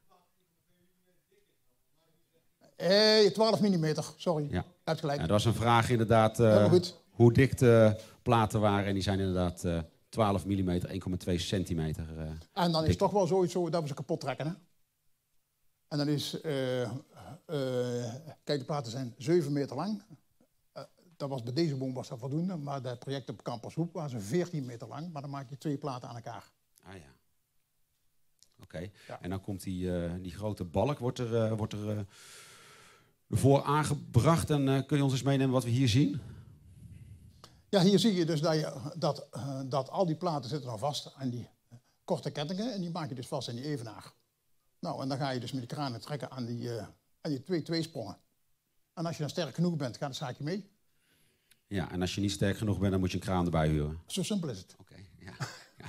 12 mm, sorry. Ja. Heb gelijk. Ja, dat was een vraag inderdaad hoe dik de platen waren. En die zijn inderdaad 12 mm, 1,2 centimeter En dan is dik. het toch wel zoiets zo dat we ze kapot trekken. Hè? En dan is kijk, de platen zijn 7 meter lang. Dat was, bij deze boom was dat voldoende, maar het project op Kampershoek was 14 meter lang. Maar dan maak je 2 platen aan elkaar. Ah ja. Oké. Ja. En dan komt die grote balk, wordt er voor aangebracht. En kun je ons eens meenemen wat we hier zien? Ja, hier zie je dus dat al die platen zitten nog vast aan die korte kettingen. En die maak je dus vast aan die evenaar. Nou, en dan ga je dus met die kranen trekken aan die twee sprongen. En als je dan sterk genoeg bent, gaat het zaakje mee. Ja, en als je niet sterk genoeg bent, dan moet je een kraan erbij huren. Zo simpel is het. Oké, ja. Ja.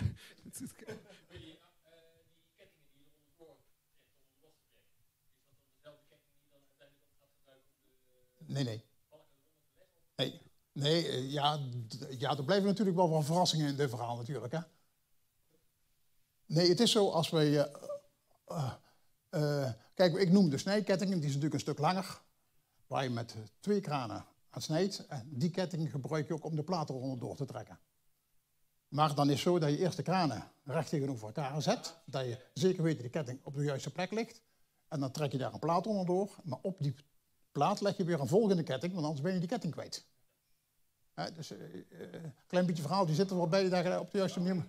Nee, ja, er blijven natuurlijk wel wat verrassingen in dit verhaal natuurlijk. Hè? Nee, het is zo als wij... kijk, ik noem de snijkettingen, die is natuurlijk een stuk langer. Waar je met 2 kranen aan snijdt. En die ketting gebruik je ook om de platen onderdoor te trekken. Maar dan is het zo dat je eerst de kranen recht tegenover elkaar zet. Dat je zeker weet dat de ketting op de juiste plek ligt. En dan trek je daar een plaat onderdoor. Maar op die plaat leg je weer een volgende ketting, want anders ben je die ketting kwijt. Dus een klein beetje verhaal, die zit er wel bij dat je op de juiste manier...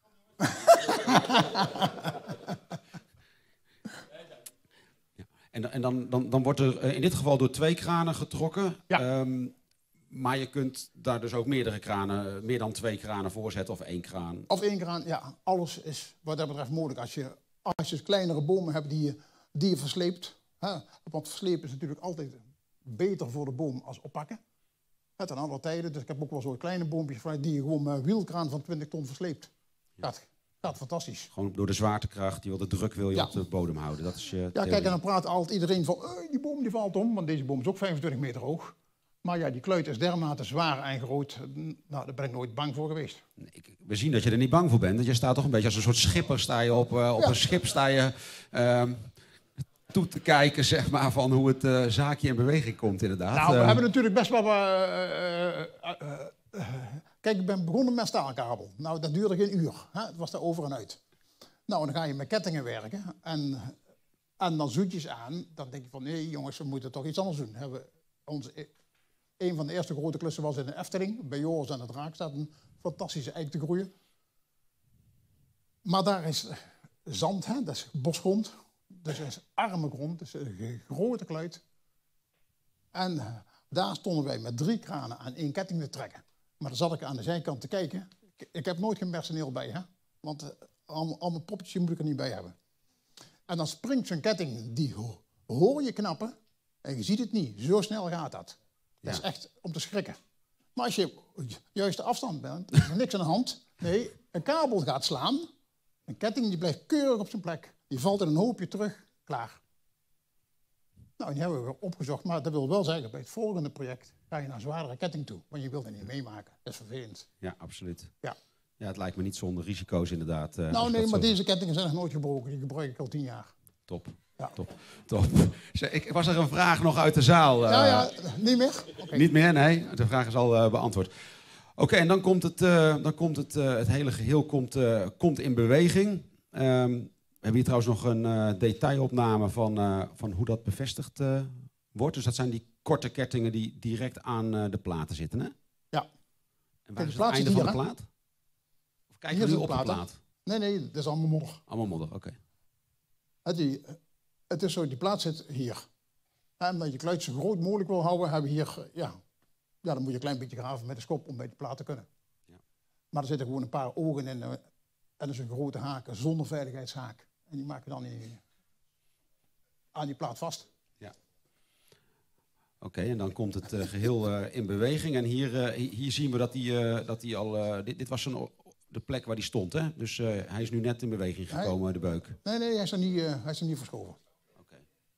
En dan wordt er in dit geval door 2 kranen getrokken. Ja. Maar je kunt daar dus ook meerdere kranen, meer dan 2 kranen voorzetten of 1 kraan. Of 1 kraan, ja. Alles is wat dat betreft mogelijk. Als je kleinere bomen hebt die je versleept. Hè? Want verslepen is natuurlijk altijd beter voor de boom als oppakken. Ten andere tijden. Dus ik heb ook wel zo'n kleine boompjes die je gewoon met wielkraan van 20 ton versleept. Ja. Gaat fantastisch. Gewoon door de zwaartekracht, de druk wil je op de bodem houden. Dat is je kijk, en dan praat altijd iedereen van, die boom die valt om, want deze boom is ook 25 meter hoog. Maar ja, die kluit is dermate zwaar en groot, nou, daar ben ik nooit bang voor geweest. We zien dat je er niet bang voor bent. Want je staat toch een beetje als een soort schipper, sta je op een schip, sta je toe te kijken, zeg maar, van hoe het zaakje in beweging komt, inderdaad. Nou, we hebben natuurlijk best wel... Kijk, ik ben begonnen met staalkabel. Nou, dat duurde geen uur. Hè? Het was daar over en uit. Nou, dan ga je met kettingen werken en dan zoetjes aan. Dan denk je van, nee jongens, we moeten toch iets anders doen. Een van de eerste grote klussen was in de Efteling. Bij Joris en de Draak staat een fantastische eik te groeien. Maar daar is zand, hè? Dat is bosgrond. Dus dat is arme grond, dus een grote kluit. En daar stonden wij met 3 kranen aan 1 ketting te trekken. Maar dan zat ik aan de zijkant te kijken. Ik heb nooit geen personeel bij, hè? Want allemaal poppetjes moet ik er niet bij hebben. En dan springt zo'n ketting, die hoor je knappen. En je ziet het niet, zo snel gaat dat. Dat is echt om te schrikken. Maar als je juist de afstand bent, is er niks aan de hand. Nee, een kabel gaat slaan. Een ketting die blijft keurig op zijn plek. Die valt in een hoopje terug, klaar. Nou, die hebben we opgezocht, maar dat wil wel zeggen, bij het volgende project ga je naar een zwaardere ketting toe. Want je wilt het niet meemaken. Dat is vervelend. Ja, absoluut. Ja. Ja, het lijkt me niet zonder risico's inderdaad. Nou nee, maar deze kettingen zijn nog nooit gebroken. Die gebruik ik al 10 jaar. Top. Ja. Top. Was er een vraag nog uit de zaal? Ja, niet meer? Okay. Niet meer, nee. De vraag is al beantwoord. Oké, en dan komt het hele geheel komt in beweging. We hebben hier trouwens nog een detailopname van hoe dat bevestigd wordt. Dus dat zijn die korte kettingen die direct aan de platen zitten, hè? Ja. En waar is het einde van de plaat? Of kijken we nu op de plaat? Nee, dat is allemaal modder. Allemaal modder, oké. Het is zo, die plaat zit hier. En omdat je kluit zo groot mogelijk wil houden, hebben we hier, dan moet je een klein beetje graven met de schop om bij de plaat te kunnen. Ja. Maar er zitten gewoon een paar ogen in en dat is een grote haak, zonder veiligheidshaak. En die maken dan aan die plaat vast. Ja. Oké, en dan komt het geheel in beweging. En hier zien we dat die al... Dit was de plek waar die stond, hè? Dus hij is nu net in beweging gekomen, de beuk. Nee, hij is er niet verschoven. Oké.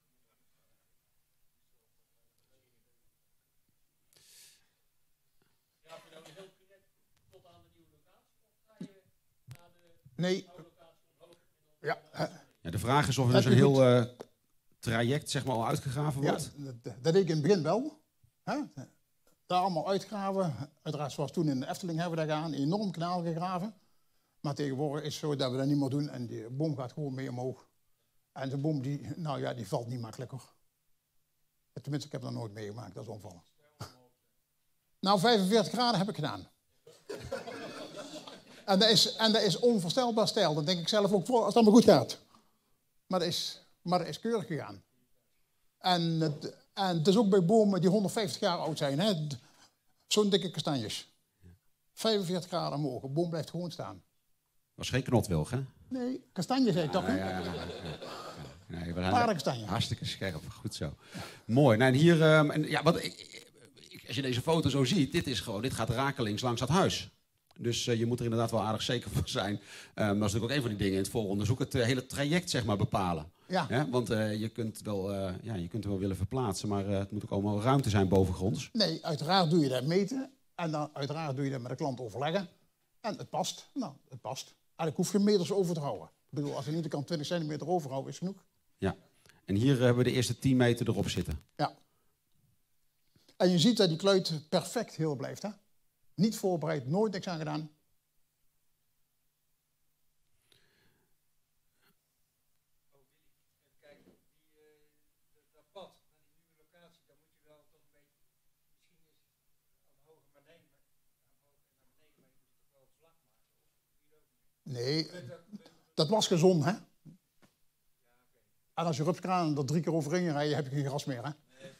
Ja, heb je nou een heel project tot aan de nieuwe locatie? Of ga je naar de oude locatie omhoog? Ja, de vraag is of er dus een heel traject zeg maar, al uitgegraven wordt. Ja, dat deed ik in het begin wel. Hè? Daar allemaal uitgraven. Uiteraard zoals toen in de Efteling hebben we daar gedaan. Een enorm kanaal gegraven. Maar tegenwoordig is het zo dat we dat niet meer doen. En die boom gaat gewoon mee omhoog. En de boom die valt niet makkelijk hoor. Tenminste, ik heb dat nooit meegemaakt, dat is omvallen. Nou, 45 graden heb ik gedaan. En dat is onvoorstelbaar stijl. Dat denk ik zelf ook voor, als het allemaal goed gaat. Maar dat is keurig gegaan. En het is ook bij bomen die 150 jaar oud zijn. Hè? Zo'n dikke kastanjes. 45 graden omhoog. De boom blijft gewoon staan. Was geen knotwilg, hè? Nee, kastanje zei ik toch? Ja. Nee, Paardenkastanje. Hartstikke scherp, goed zo. Mooi. Nou, en hier, als je deze foto zo ziet, dit gaat rakelings langs dat huis. Dus je moet er inderdaad wel aardig zeker van zijn. Dat is natuurlijk ook een van die dingen in het vooronderzoek. Het hele traject, zeg maar, bepalen. Ja. Ja, want je kunt er wel willen verplaatsen, maar het moet ook allemaal ruimte zijn bovengronds. Nee, uiteraard doe je dat meten. En dan uiteraard doe je dat met de klant overleggen. En het past. Nou, het past. Eigenlijk hoef je meters over te houden. Ik bedoel, als je niet de kant 20 centimeter overhoudt, is genoeg. Ja. En hier hebben we de eerste 10 meter erop zitten. Ja. En je ziet dat die kluit perfect heel blijft, hè? Niet voorbereid, nooit niks aan gedaan. Kijk, dat pad naar die nieuwe locatie, daar moet je wel toch een beetje, misschien is het aan hoger maar beneden, naar beneden, maar je moet het toch wel vlak maken. Nee, dat was gezond, hè? En als je rupskraan er 3 keer overheen rijdt, heb je geen gras meer, hè?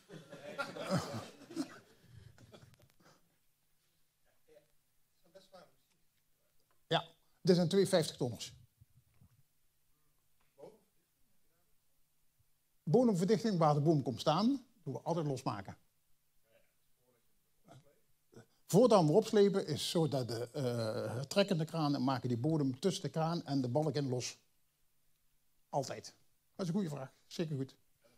Ja, dit zijn 52 tonners. Bodemverdichting, waar de boom komt staan, doen we altijd losmaken. Voordat we opslepen is zo dat de trekkende kranen maken die bodem tussen de kraan en de balk in los. Altijd. Dat is een goede vraag. Zeker goed.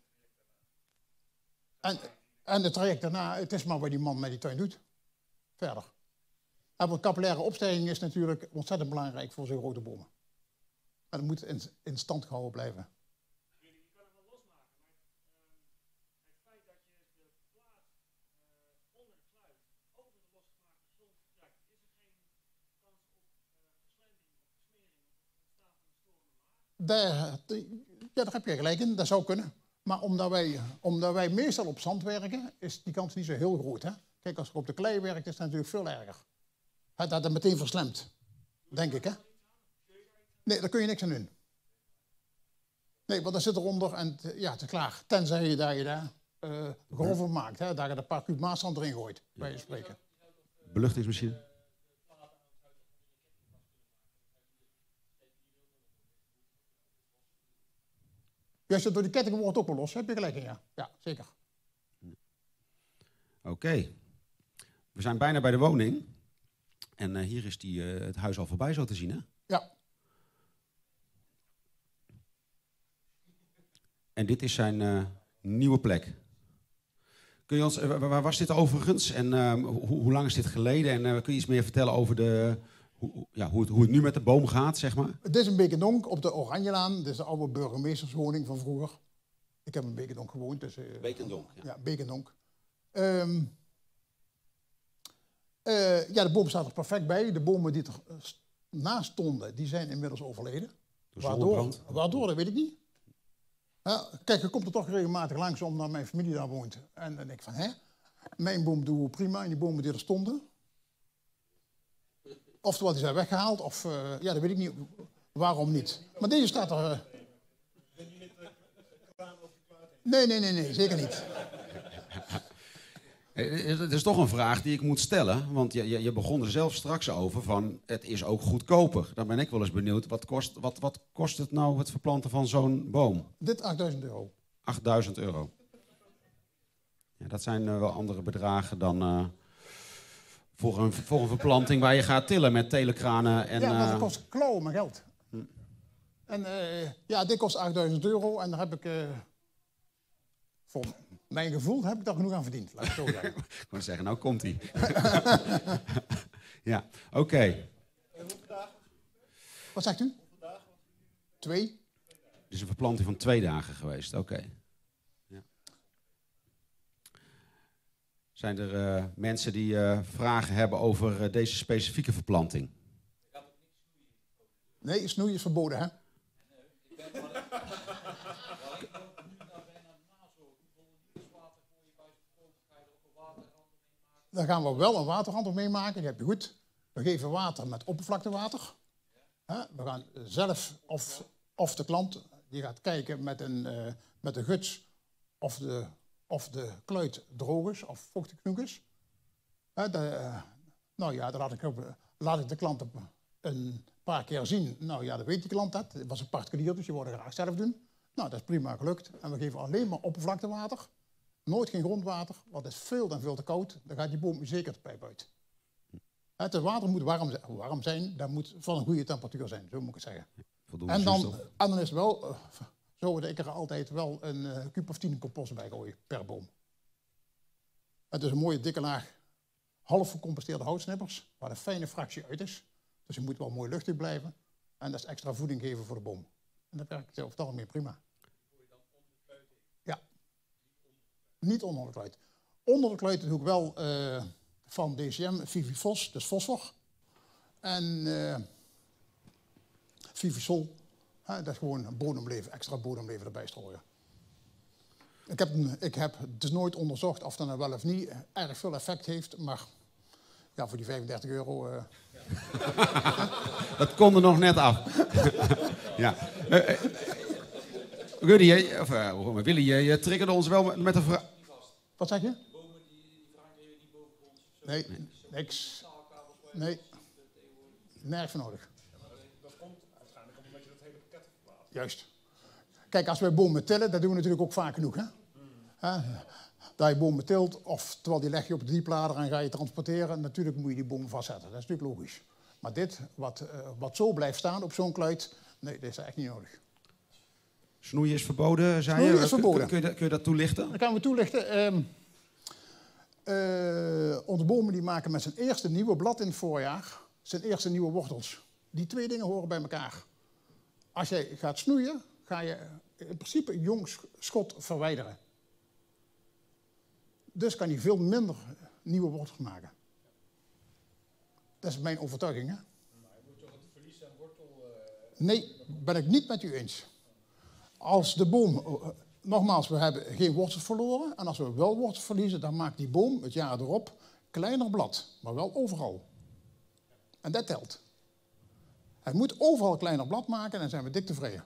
En het traject daarna, het is maar wat die man met die tuin doet. Verder. En capillaire opstijging is natuurlijk ontzettend belangrijk voor zo'n grote bomen. Maar dat moet in stand gehouden blijven. Je kan het wel losmaken, maar het feit dat je de plaat onder de kluit over de losgemaakte grond trekt, is er geen kans op verslijming of versmering of ontstaan van een storende laag? Daar heb je gelijk in, dat zou kunnen. Maar omdat wij meestal op zand werken, is die kans niet zo heel groot. Hè? Kijk, als je op de klei werkt, is het natuurlijk veel erger. Dat het meteen verslemt, denk ik. Hè? Nee, daar kun je niks aan doen. Nee, want dat zit eronder en het is klaar. Tenzij je daar grover maakt, hè? Daar je een paar kuub maaszand erin gooit, bij je spreken. Beluchtingsmachine. Ja, als je door die ketting wordt ook wel los, heb je gelijk in, ja. Ja, zeker. Oké. We zijn bijna bij de woning. En hier is het huis al voorbij zo te zien, hè? Ja. En dit is zijn nieuwe plek. Kun je ons, waar was dit overigens? En hoe lang is dit geleden? En kun je iets meer vertellen over hoe het nu met de boom gaat, zeg maar? Het is een Beekendonk op de Oranjelaan. Dit is de oude burgemeesterswoning van vroeger. Ik heb in Beekendonk gewoond. Dus, Beekendonk, ja. Ja, Beekendonk. De boom staat er perfect bij. De bomen die er naast stonden, die zijn inmiddels overleden. Waardoor, dat weet ik niet. Ja, kijk, je komt er toch regelmatig langs omdat mijn familie daar woont. En dan denk ik van, mijn boom doen we prima en die bomen die er stonden. Oftewel, die zijn weggehaald, of dat weet ik niet. Waarom niet? Maar deze staat er... Nee, zeker niet. Het is toch een vraag die ik moet stellen, want je begon er zelf straks over van het is ook goedkoper. Dan ben ik wel eens benieuwd, wat kost het nou het verplanten van zo'n boom? Dit 8.000 euro. 8.000 euro. Ja, dat zijn wel andere bedragen dan voor een verplanting waar je gaat tillen met telekranen. En, ja, dat kost klauwen met geld. En dit kost 8.000 euro en daar heb ik... voor mijn gevoel heb ik daar genoeg aan verdiend, laat ik het zo zeggen. Ik wou zeggen, nou komt hij. Ja, oké. Wat zegt u? 2. Het is een verplanting van 2 dagen geweest, oké. Ja. Zijn er mensen die vragen hebben over deze specifieke verplanting? Nee, snoeien is verboden, hè? Dan gaan we wel een waterrand mee maken, die heb je goed. We geven water met oppervlaktewater. We gaan zelf of de klant die gaat kijken met de guts of de kluit droog is of vochtig genoeg is. Nou ja, dan laat ik de klant een paar keer zien. Nou ja, dat weet die klant dat. Het was een particulier, dus je wil het graag zelf doen. Nou, dat is prima gelukt. En we geven alleen maar oppervlaktewater. Nooit geen grondwater, want het is veel te koud. Dan gaat die boom zeker de pijp uit. Het water moet warm zijn, dat moet van een goede temperatuur zijn, zo moet ik het zeggen. En dan is het wel, zo dat ik er altijd wel een kuub of 10 compost bij gooi per boom. Het is een mooie dikke laag half gecomposteerde houtsnippers, waar de fijne fractie uit is. Dus je moet wel mooi luchtig blijven. En dat is extra voeding geven voor de boom. En dat werkt over het algemeen prima. Ja. Niet onder de kluit. Onder de kluit doe ik wel van DCM Vivifos, dus fosfor. En Vivisol, dat is gewoon een bodemleven, extra bodemleven erbij strooien. Ik heb dus nooit onderzocht of dat nou wel of niet erg veel effect heeft, maar ja, voor die €35. Dat kon er nog net af. Ja. Rudy, Willy, je triggerde ons wel met een vraag. Wat zeg je? Nee, niks. Nee, nergens voor nodig. Dat komt waarschijnlijk omdat je dat hele pakket verplaatst. Juist. Kijk, als wij bomen tillen, dat doen we natuurlijk ook vaak genoeg. Hè? Dat je bomen tilt, of terwijl die leg je op de dieplader en ga je transporteren, natuurlijk moet je die boom vastzetten. Dat is natuurlijk logisch. Maar dit, wat zo blijft staan op zo'n kluit, nee, dat is echt niet nodig. Snoeien is verboden, zei je? Snoeien is verboden. Kun je dat toelichten? Dan gaan we toelichten. Onze bomen die maken met zijn eerste nieuwe blad in het voorjaar zijn eerste nieuwe wortels. Die twee dingen horen bij elkaar. Als jij gaat snoeien, ga je in principe een jong schot verwijderen. Dus kan je veel minder nieuwe wortels maken. Dat is mijn overtuiging. Hè? Maar je moet toch het verlies aan wortel... Nee, ben ik niet met u eens. Als de boom... Nogmaals, we hebben geen wortels verloren. En als we wel wortels verliezen, dan maakt die boom het jaar erop kleiner blad. Maar wel overal. En dat telt. Hij moet overal kleiner blad maken en dan zijn we dik tevreden.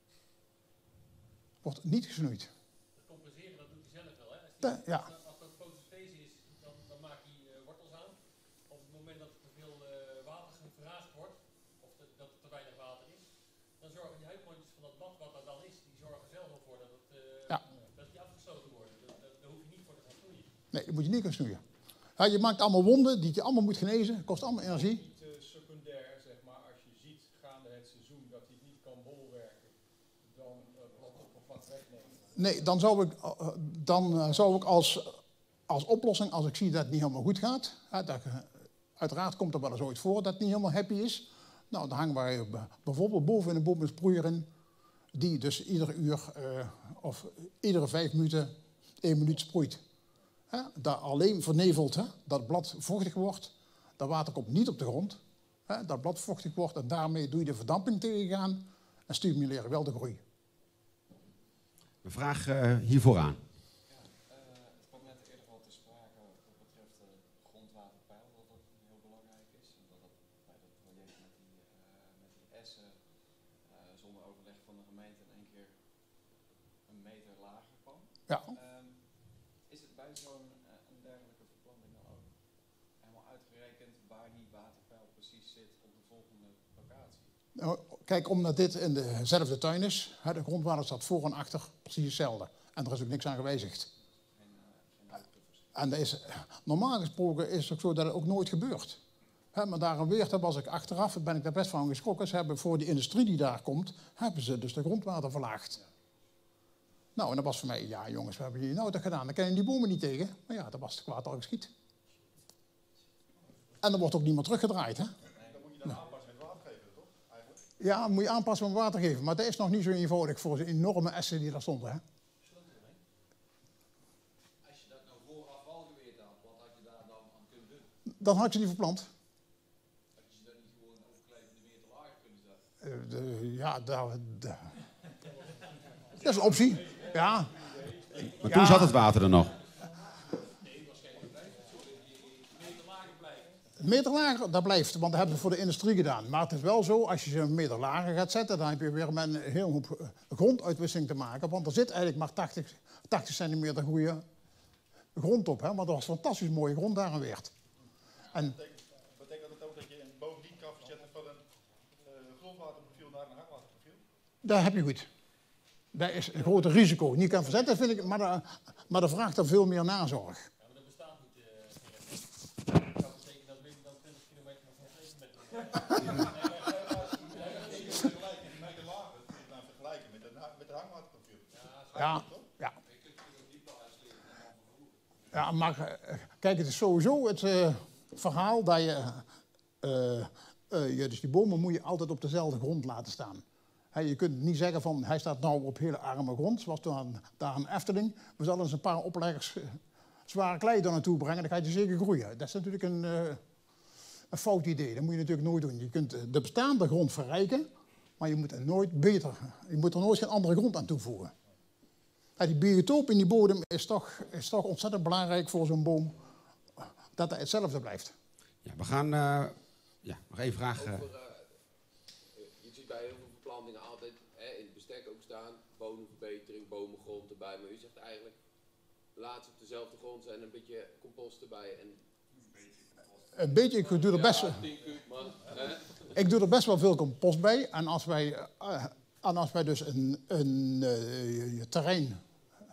Wordt niet gesnoeid. Dat compenseren, dat doet hij zelf wel, hè? Ja. Als dat fotosynthese is, dan maakt hij wortels aan. Op het moment dat er te veel water verraasd wordt, of dat er te weinig water is, dan zorgen die huidmondjes van dat blad wat er dan is, die zorgen zelf ervoor dat die afgestoten worden. Daar hoef je niet voor te gaan snoeien. Nee, dat moet je niet gaan snoeien. Ja, je maakt allemaal wonden die je allemaal moet genezen. Kost allemaal energie. Niet secundair, zeg maar, als je ziet gaande het seizoen dat hij niet kan bolwerken, dan bladoppervlak wegnemen. Nee, dan zou ik als oplossing, als ik zie dat het niet helemaal goed gaat, uiteraard komt er wel eens ooit voor dat het niet helemaal happy is. Nou, dan hangen wij bijvoorbeeld boven in een boom een sproeier in, die dus ieder uur of iedere 5 minuten 1 minuut sproeit. Dat alleen vernevelt, dat het blad vochtig wordt, dat water komt niet op de grond, dat het blad vochtig wordt en daarmee doe je de verdamping tegengaan en stimuleer je wel de groei. Een vraag hier vooraan. Het kwam net eerder al te sprake wat betreft grondwaterpeil, dat dat heel belangrijk is. En dat dat bij dat project met die essen zonder overleg van de gemeente in één keer een meter lager kwam. Ja. Is het bij zo'n een dergelijke verplanting dan ook helemaal uitgerekend waar die waterpeil precies zit op de volgende locatie? Nou, kijk, omdat dit in dezelfde tuin is, de grondwater staat voor en achter precies hetzelfde. En er is ook niks aan gewijzigd. En normaal gesproken is het ook zo dat het ook nooit gebeurt. Maar daar was ik achteraf, ben ik daar best van geschrokken. Ze hebben voor die industrie die daar komt, hebben ze dus de grondwater verlaagd. Nou, en dat was voor mij, ja jongens, we hebben hier nou dat gedaan. Dan kan je die bomen niet tegen. Maar ja, dat was het kwaad al geschied. En er wordt ook niet meer teruggedraaid, hè. Dan moet je dan aanpassen met water geven, toch? Eigenlijk. Ja, moet je aanpassen met water geven. Maar dat is nog niet zo eenvoudig voor de enorme essen die daar stonden, hè. Als je dat nou vooraf al geweten had, wat had je daar dan aan kunnen doen? Dan had je die verplant. Had je dat niet gewoon overklijvende meter lager kunnen zetten? Dat is een optie. Ja. Maar toen zat het water er nog. meter lager, dat blijft, want dat hebben ze voor de industrie gedaan. Maar het is wel zo, als je ze een meter lager gaat zetten, dan heb je weer met een heel hoop gronduitwisseling te maken. Want er zit eigenlijk maar 80 centimeter goede grond op. Hè? Maar dat was fantastisch mooie grond daar aan Weert. En betekent dat ook dat je een boom niet kan verzetten van een grondwaterprofiel naar een hangwaterprofiel? Dat heb je goed. Dat is een groot risico. Niet kan verzetten, vind ik, maar dat vraagt er veel meer nazorg. Ja, maar dat bestaat niet. Dat zou betekenen dat binnen dan 20 kilometer nog steeds met vergelijken met de hangwaterprofiel. Ja, ja. Ja, maar kijk, het is sowieso het verhaal dat dus die bomen moet je altijd op dezelfde grond laten staan. Je kunt niet zeggen van hij staat nou op hele arme grond, zoals daar een Efteling. We zullen eens een paar opleggers zware klei daar naartoe brengen, dan gaat hij zeker groeien. Dat is natuurlijk een fout idee, dat moet je natuurlijk nooit doen. Je kunt de bestaande grond verrijken, maar je moet er nooit geen andere grond aan toevoegen. Die biotoop in die bodem is toch ontzettend belangrijk voor zo'n boom, dat het hetzelfde blijft. Ja, we gaan nog één vraag. Je ziet bij heel veel verplantingen altijd in het bestek ook staan, bodemverbetering, bomengrond erbij. Maar u zegt eigenlijk, laat ze op dezelfde grond zijn, een beetje compost erbij. Een beetje, ik doe er best... Ik doe er best wel veel compost bij. En als wij dus je terrein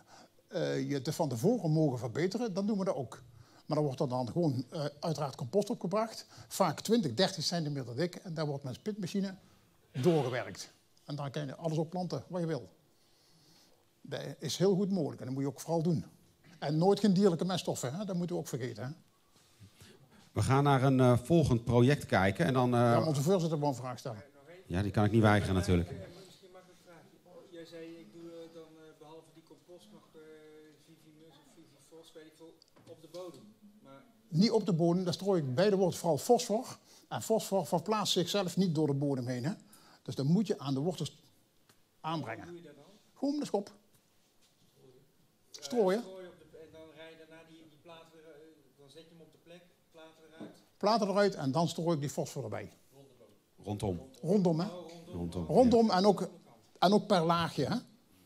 van tevoren mogen verbeteren, dan doen we dat ook. Maar dan wordt er dan gewoon uiteraard compost opgebracht. Vaak 20, 30 centimeter dik. En daar wordt met een spitmachine doorgewerkt. En dan kan je alles opplanten wat je wil. Dat is heel goed mogelijk. En dat moet je ook vooral doen. En nooit geen dierlijke meststoffen. Hè? Dat moeten we ook vergeten. Hè? We gaan naar een volgend project kijken. En dan, onze voorzitter wil een vraag stellen. Ja, die kan ik niet weigeren natuurlijk. Misschien mag ik een vraag. Jij zei, ik doe dan behalve die compost nog Vivimus of Vivifos, weet ik veel, op de bodem. Maar... Niet op de bodem, dat strooi ik bij de wortel vooral fosfor. En fosfor verplaatst zichzelf niet door de bodem heen. Hè? Dus dat moet je aan de wortels aanbrengen. Hoe doe je dat dan? Gewoon met de schop. Strooien. En dan rij je daarna die platen weer, dan zet je hem op de plek, platen eruit. Platen eruit en dan strooi ik die fosfor erbij. Rondom. Rondom, hè? Rondom en ook per laagje, hè?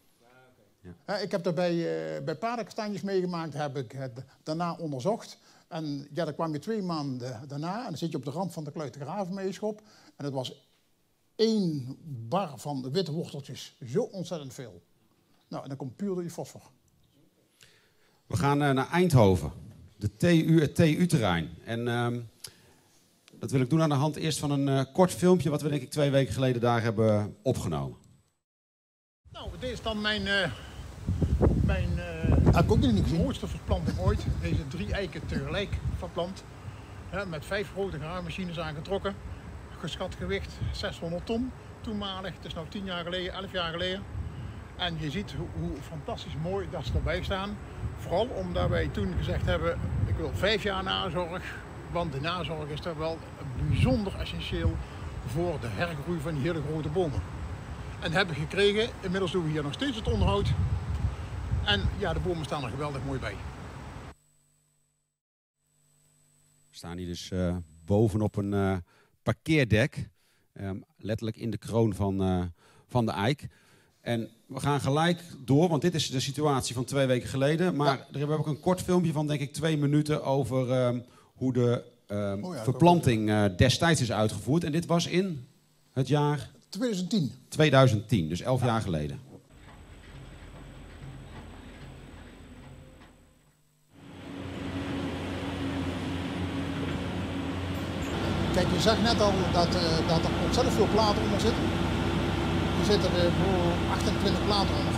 Ja. Ik heb dat bij paardenkastanjes meegemaakt, heb ik het daarna onderzocht. En ja, dan kwam je 2 maanden daarna en dan zit je op de rand van de Kluitengravenmeeschop. En het was 1 bar van de witte worteltjes. Zo ontzettend veel. Nou, en dan komt puur door die fosfor. We gaan naar Eindhoven. Het TU-terrein. En dat wil ik doen aan de hand eerst van een kort filmpje wat we denk ik 2 weken geleden daar hebben opgenomen. Nou, dit is dan mijn heb ik ook niet gezien. Mooiste verplanting ooit. Deze 3 eiken tegelijk verplant. Met 5 grote graafmachines aangetrokken. Geschat gewicht 600 ton. Toenmalig, het is nou 10 jaar geleden, 11 jaar geleden. En je ziet hoe fantastisch mooi dat ze erbij staan. Vooral omdat wij toen gezegd hebben, ik wil 5 jaar nazorg. Want de nazorg is daar wel bijzonder essentieel voor de hergroei van die hele grote bomen. En dat hebben we gekregen. Inmiddels doen we hier nog steeds het onderhoud. En ja, de bomen staan er geweldig mooi bij. We staan hier dus bovenop een parkeerdek. Letterlijk in de kroon van de eik. En we gaan gelijk door, want dit is de situatie van 2 weken geleden. Maar er hebben we ook een kort filmpje van, denk ik, 2 minuten over hoe de verplanting destijds is uitgevoerd. En dit was in het jaar... 2010. 2010, dus 11 jaar geleden. Kijk, je zag net al dat er ontzettend veel platen onder zitten. Er zitten er 28 platen onder.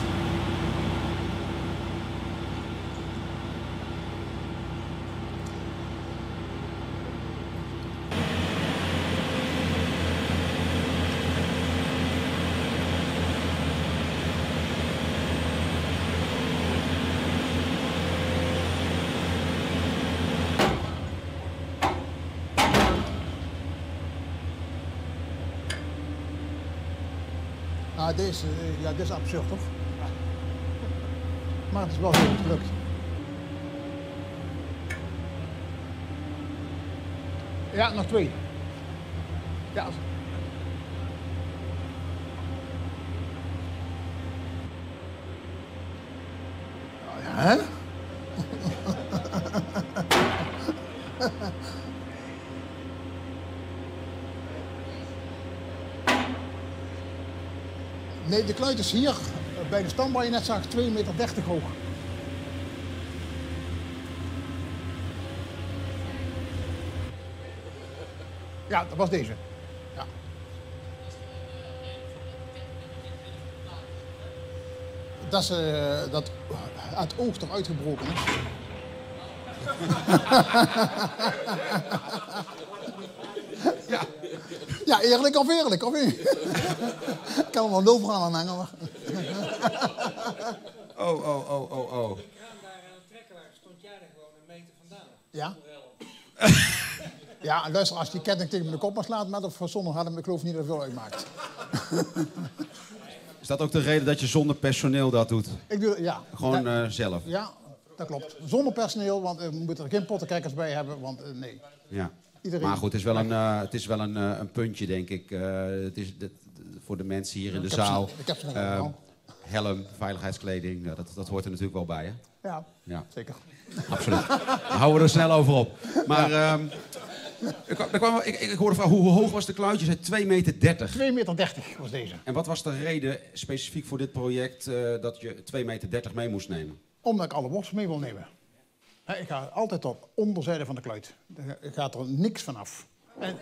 Dit is absurd, toch? Maar het is wel heel goed gelukt. Ja, nog 2. Ja. Hè? Nee, de kluit is hier bij de stam waar je net zag 2,30 meter hoog. Ja, dat was deze. Ja. Dat is dat het oog eruit gebroken is. Ja. Ja, eerlijk of eerlijk, of niet? Ik kan er wel 0 verhaal aan hangen. Maar. Oh. De kraan daar aan het trekken waren, stond jij er gewoon een meter vandaan. Ja? Ja, luister, als die ketting tegen mijn kop maar slaat, met of zonder hadden, ik geloof niet dat het veel uitmaakt. Is dat ook de reden dat je zonder personeel dat doet? Ik doe, ja. Gewoon zelf? Ja, dat klopt. Zonder personeel, want we moeten er geen pottenkijkers bij hebben, want nee. Ja. Iedereen... Maar goed, het is wel een puntje, denk ik. Het is voor de mensen hier in de zaal. Ik heb ze nog allemaal. Helm, veiligheidskleding, dat hoort er natuurlijk wel bij, hè? Ja, zeker. Absoluut. Daar houden we er snel over op. Maar ik hoorde van hoe hoog was de kluit? Je zei 2,30 meter. 2,30 meter was deze. En wat was de reden specifiek voor dit project dat je 2,30 meter mee moest nemen? Omdat ik alle wortels mee wil nemen. Ik ga altijd op onderzijde van de kluit. Er gaat er niks vanaf. En...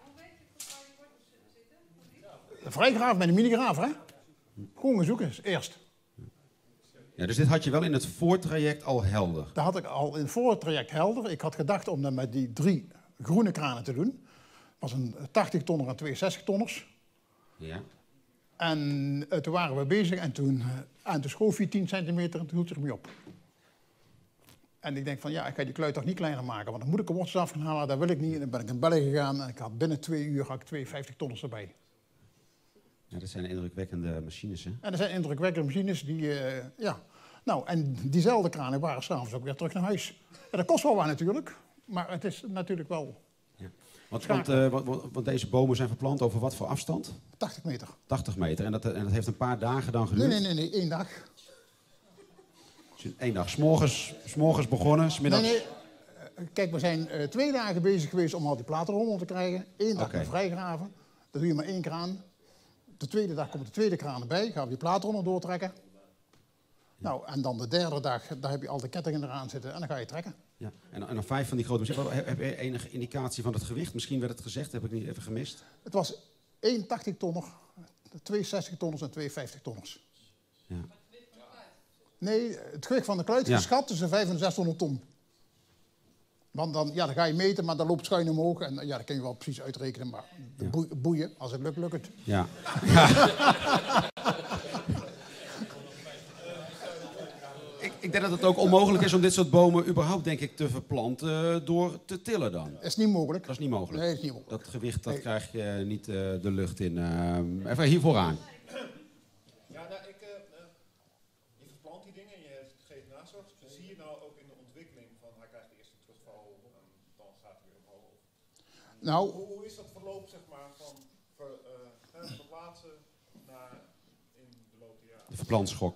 De vrijgraaf met een minigraaf, hè? Gewoon zoeken, eerst. Ja, dus dit had je wel in het voortraject al helder? Dat had ik al in het voortraject helder. Ik had gedacht om dat met die 3 groene kranen te doen. Dat was een 80-tonner en 2 60-tonners. Ja. En toen waren we bezig en toen schoof hij 10 centimeter en toen hield hij ermee op. En ik denk van ja, ik ga die kluit toch niet kleiner maken, want dan moet ik de wortels af gaan halen, dat wil ik niet. En dan ben ik in België gegaan en ik had binnen 2 uur 2 50-tonners erbij. Ja, dat zijn indrukwekkende machines, hè? En dat zijn indrukwekkende machines die, ja. Nou, en diezelfde kranen waren s'avonds ook weer terug naar huis. Ja, dat kost wel wat natuurlijk, maar het is natuurlijk wel... Ja. Want deze bomen zijn verplant over wat voor afstand? 80 meter. 80 meter. En dat heeft een paar dagen dan geduurd? Nee, 1 dag. Dus 1 dag. 's morgens begonnen, 's middags... Nee. Kijk, we zijn 2 dagen bezig geweest om al die platen rondom te krijgen. 1 dag met vrijgraven. Dan doe je maar 1 kraan. De tweede dag komt de tweede kraan erbij. Gaan we die platen onder doortrekken. Nou, en dan de derde dag, daar heb je al de kettingen eraan zitten en dan ga je trekken. Ja. En dan 5 van die grote machines. Heb je enige indicatie van het gewicht? Misschien werd het gezegd, heb ik niet even gemist. Het was 1 80-tonner, 2 60-tonners en 2 50-tonners. Ja. Nee, het gewicht van de kluit is geschat tussen 500 en 600 ton. Want dan ga je meten, maar dan loopt schuin omhoog. En ja, dat kun je wel precies uitrekenen, maar boeien. Als het lukt, lukt het. Ja. Ik denk dat het ook onmogelijk is om dit soort bomen überhaupt, denk ik, te verplanten door te tillen dan. Dat is niet mogelijk. Dat is niet mogelijk. Nee, dat is niet mogelijk. Dat gewicht, dat krijg je niet de lucht in. Even hier vooraan. Ja, nou, je verplant die dingen en je geeft nazorg. Zie je nou ook in de ontwikkeling van hij krijgt eerst een terugval en dan gaat hij weer omhoog? Nou, hoe is dat verloop, zeg maar, van verplaatsen naar in de loop der jaren? De verplantschok.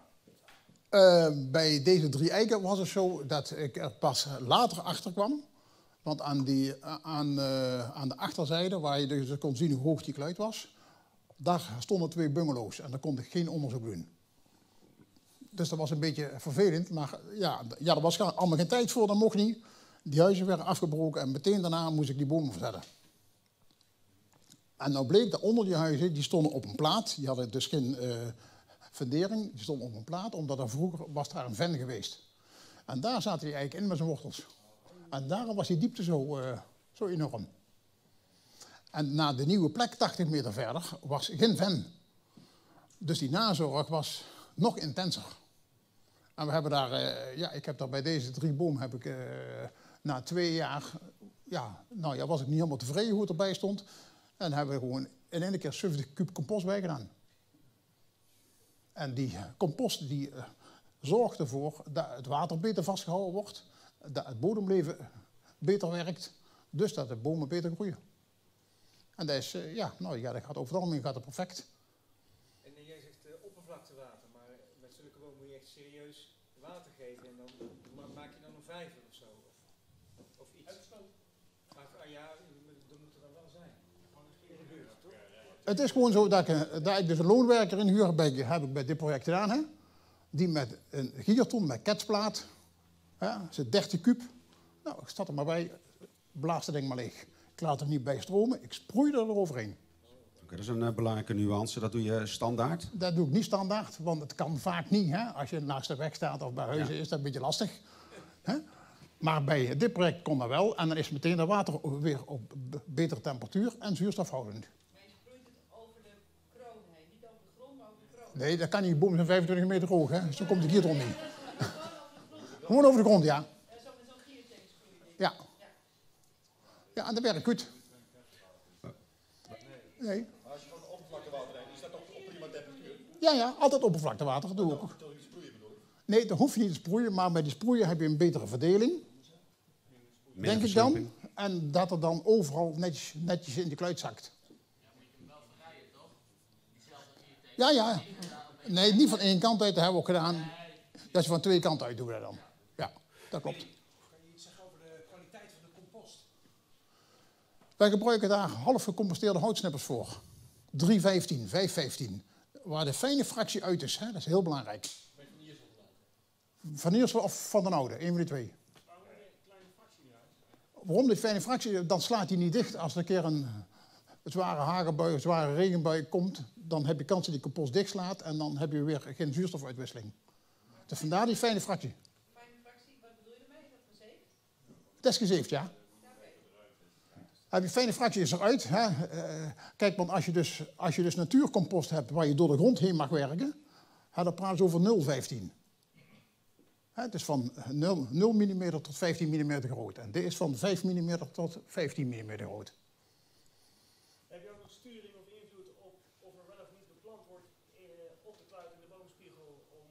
Bij deze 3 eiken was het zo dat ik er pas later achter kwam. Want aan de achterzijde, waar je dus kon zien hoe hoog die kluit was, daar stonden 2 bungalows en daar kon ik geen onderzoek doen. Dus dat was een beetje vervelend, maar ja, er was allemaal geen tijd voor, dat mocht niet. Die huizen werden afgebroken en meteen daarna moest ik die bomen verzetten. En nou bleek dat onder die huizen, die stonden op een plaat, die hadden dus geen... fundering, die stond op een plaat, omdat er vroeger was daar een ven geweest. En daar zaten die eiken in met zijn wortels. En daarom was die diepte zo enorm. En na de nieuwe plek, 80 meter verder, was geen ven. Dus die nazorg was nog intenser. En we hebben daar, ik heb daar bij deze 3 bomen, heb ik na 2 jaar, was ik niet helemaal tevreden hoe het erbij stond. En hebben we gewoon in 1 keer 70 kub compost bij gedaan. En die compost die zorgt ervoor dat het water beter vastgehouden wordt, dat het bodemleven beter werkt, Dus dat de bomen beter groeien. En dat is, dat gaat over het algemeen gaat het perfect. En jij zegt oppervlaktewater, maar met zulke bomen moet je echt serieus water geven en dan maak je dan een vijver of zo? Of iets? Maar ja, dat moet er dan wel zijn. Gewoon in de buurt, toch? Het is gewoon zo dat ik dus een loonwerker inhuur, heb ik bij dit project gedaan. Hè? Die met een gigaton met ketsplaat, zit 30 kuub. Nou, ik sta er maar bij, blaas het ding maar leeg. Ik laat hem niet bij stromen, ik sproei er overheen. Oké, dat is een belangrijke nuance. Dat doe je standaard? Dat doe ik niet standaard, want het kan vaak niet. Hè? Als je naast de weg staat of bij huizen is dat een beetje lastig. Hè? Maar bij dit project kon dat wel. En dan is meteen het water weer op betere temperatuur en zuurstofhoudend. Maar je sproeit het over de kroon heen, niet over de grond, maar over de kroon. Nee, dat kan niet. Bomen zijn 25 meter hoog, hè? Zo komt de gietron niet. Gewoon over de grond, ja. Zo'n giertank sproeien. Ja. Ja, en dat werkt goed. Nee. Maar als je gewoon oppervlaktewater neemt, is dat toch op prima temperatuur? Ja, altijd oppervlaktewater, dat doe ik ook. Sproeien bedoel ik? Nee, dat hoef je niet te sproeien, maar bij die sproeien heb je een betere verdeling. Denk ik dan. En dat er dan overal netjes in de kluit zakt. Ja. Nee, niet van één kant uit, dat hebben we ook gedaan. Dat is van twee kanten uit doen we dat dan. Ja, dat klopt. Kan je iets zeggen over de kwaliteit van de compost? Wij gebruiken daar half gecomposteerde houtsnippers voor. 3,15, 5,15. Waar de fijne fractie uit is, hè? Dat is heel belangrijk. Van Iersel of van den Oude, één van die twee. Waarom die fijne fractie? Dan slaat hij niet dicht. Als er een keer een zware hagelbui, een zware regenbui komt, dan heb je kans dat die compost dicht slaat en dan heb je weer geen zuurstofuitwisseling. Dus vandaar die fijne fractie. Fijne fractie, wat bedoel je ermee? Is dat gezeefd? Dat is gezeefd, ja. Heb je fijne fractie is eruit. Hè? Kijk, want als je dus natuurcompost hebt waar je door de grond heen mag werken, dan praten ze over 0,15. Het is van 0 mm tot 15 mm groot. En dit is van 5 mm tot 15 mm groot. Heb je ook nog sturing of invloed op of er wel of niet beplant wordt op de kluit in de boomspiegel om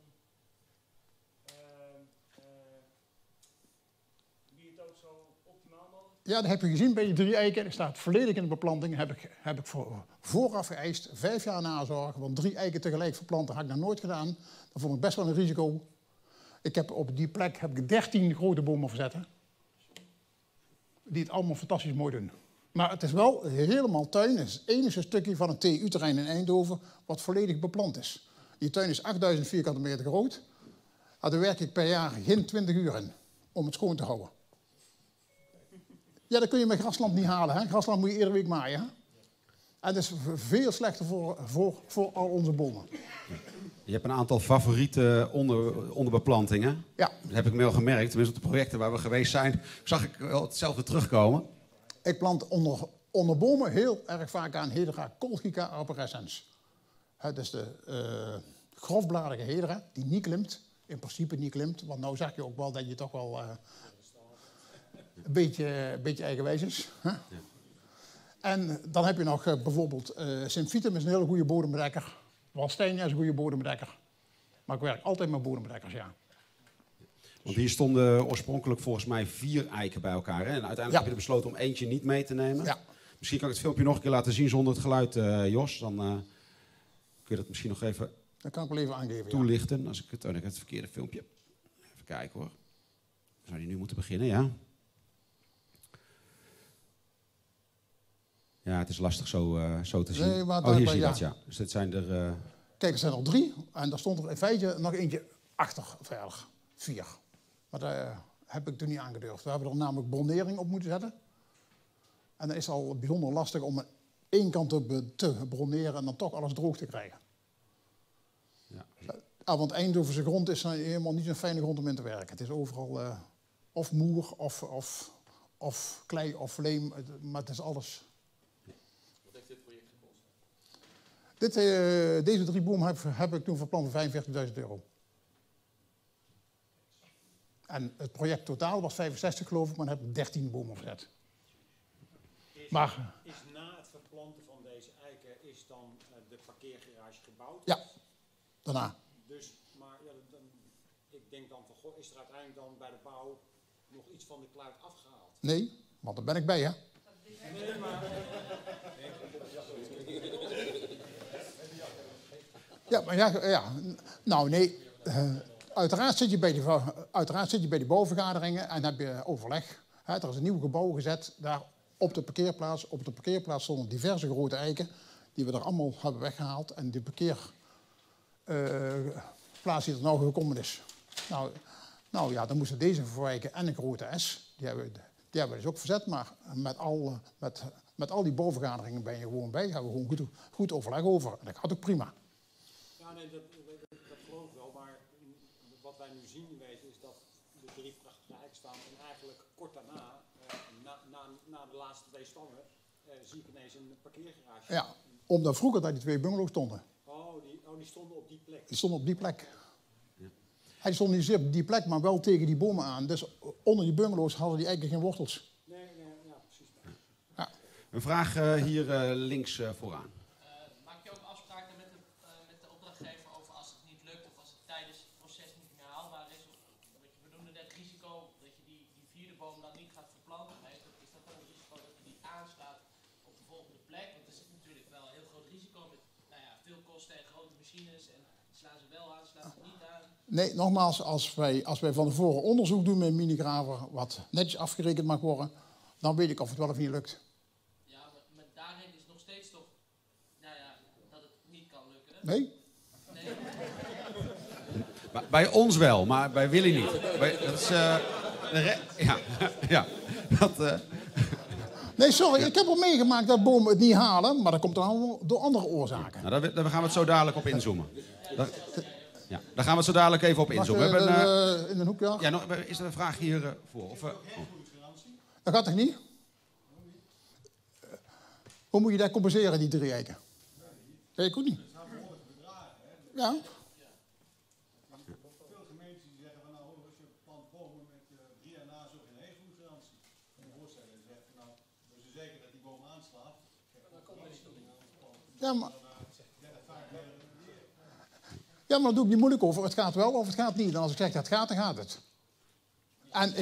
de biotoop zo optimaal mogelijk? Ja, dat heb je gezien bij die 3 eiken. Dat staat volledig in de beplanting. Heb ik vooraf geëist, 5 jaar nazorg. Want 3 eiken tegelijk verplanten had ik nog nooit gedaan. Dat vond ik best wel een risico. Ik heb op die plek 13 grote bomen verzetten. Die het allemaal fantastisch mooi doen. Maar het is wel helemaal tuin. Het is het enige stukje van het TU-terrein in Eindhoven wat volledig beplant is. Die tuin is 8000 vierkante meter groot. Daar werk ik per jaar geen 20 uur in om het schoon te houden. Ja, dat kun je met grasland niet halen. Hè? Grasland moet je iedere week maaien. Hè? En dat is veel slechter voor al onze bomen. Je hebt een aantal favoriete onderbeplantingen. Ja. Dat heb ik me wel gemerkt, tenminste op de projecten waar we geweest zijn, zag ik wel hetzelfde terugkomen. Ik plant onder bomen heel erg vaak aan Hedera colchica arborescens. Het is de grofbladige Hedera die niet klimt, in principe niet klimt, want nou zag je ook wel dat je toch wel een beetje eigenwijs is. Hè? Ja. En dan heb je nog bijvoorbeeld Symphytum is een hele goede bodembedekker. Wallsteinia is een goede bodembedekker. Maar ik werk altijd met bodembedekkers, ja. Want hier stonden oorspronkelijk volgens mij 4 eiken bij elkaar. Hè? En uiteindelijk heb je besloten om eentje niet mee te nemen. Ja. Misschien kan ik het filmpje nog een keer laten zien zonder het geluid, Jos. Dan kun je dat misschien nog even, dat kan ik wel even aangeven, toelichten. Ja. Als ik het, ik heb het verkeerde filmpje. Even kijken hoor. Zou die nu moeten beginnen, ja? Ja, het is lastig zo te zien. Nee, maar hier zie je dat, ja. Dus dit zijn er... Kijk, er zijn er 3. En daar stond er in feite nog eentje achter verder. 4. Maar daar heb ik toen niet aangedurfd. We hebben er namelijk bronering op moeten zetten. En dan is het al bijzonder lastig om aan één kant te broneren en dan toch alles droog te krijgen. Ja. Want Eindhovense grond is helemaal niet een fijne grond om in te werken. Het is overal of moer of klei of leem, maar het is alles... Wat heeft dit project gekost? Deze 3 bomen heb ik toen verplant voor €45.000. En het project totaal was 65 geloof ik, maar dan heb ik 13 bomen verzet. Is na het verplanten van deze eiken is dan de parkeergarage gebouwd? Ja, daarna. Dus, maar ja, ik denk dan van, goh, is er uiteindelijk dan bij de bouw nog iets van de kluit afgehaald? Nee, Want daar ben ik bij, hè? Nee, maar... Ja, maar ja. Nou, nee. Uiteraard zit je bij die bouwvergaderingen en heb je overleg. Hè, er is een nieuw gebouw gezet daar op de parkeerplaats. Op de parkeerplaats stonden diverse grote eiken die we er allemaal hebben weggehaald. En de parkeerplaats die er nou gekomen is. Nou ja, dan moesten deze verwijken en een grote S. Die hebben we dus ook verzet. Maar met al die bouwvergaderingen ben je gewoon bij. Daar hebben we gewoon goed overleg over. En dat gaat ook prima. Ja, nee, dat geloof ik wel. Maar wat wij nu zien weten is dat de 3 prachtige eiken staan. En eigenlijk kort daarna, na de laatste 2 stammen, zie ik ineens een parkeergarage. Ja, omdat vroeger daar die 2 bungalows stonden. Die stonden op die plek. Die stonden op die plek. Hij stond niet zeer op die plek, maar wel tegen die bomen aan. Dus onder die bungalows hadden die eiken geen wortels. Nee, ja, precies. Ja. Een vraag hier links vooraan. Maak je ook afspraken met de opdrachtgever over als het niet lukt of als het tijdens het proces niet meer haalbaar is? We noemden net risico dat je die 4e boom dan niet gaat verplanten. Is dat dan een risico dat je die aanslaat op de volgende plek? Want er zit natuurlijk wel een heel groot risico met veel kosten en grote machines. En slaan ze wel aan, slaan ze niet aan. Nee, nogmaals, als wij van tevoren onderzoek doen met een minigraver, wat netjes afgerekend mag worden, dan weet ik of het wel of niet lukt. Ja, maar daarin is nog steeds toch, dat het niet kan lukken. Nee? Bij ons wel, maar bij Willy niet. Dat is, Nee, sorry, ik heb al meegemaakt dat bomen het niet halen, maar dat komt dan allemaal door andere oorzaken. Nou, daar gaan we het zo dadelijk op inzoomen. Daar gaan we het zo dadelijk even op inzoomen. We hebben, in een hoek, ja. Ja, is er een vraag hier voor? Dat gaat toch niet? Hoe moet je dat compenseren, die 3 eiken? Weet ik ook niet. Ja. Veel gemeentes die zeggen van nou, als je plant bomen met 3 jaar nazorg en een heelgoedgarantie. En de voorsteller zegt nou, we zijn zeker dat die boom aanslaat. Ja, maar dan doe ik niet moeilijk over. Het gaat wel of het gaat niet. En als ik zeg dat het gaat, dan gaat het. En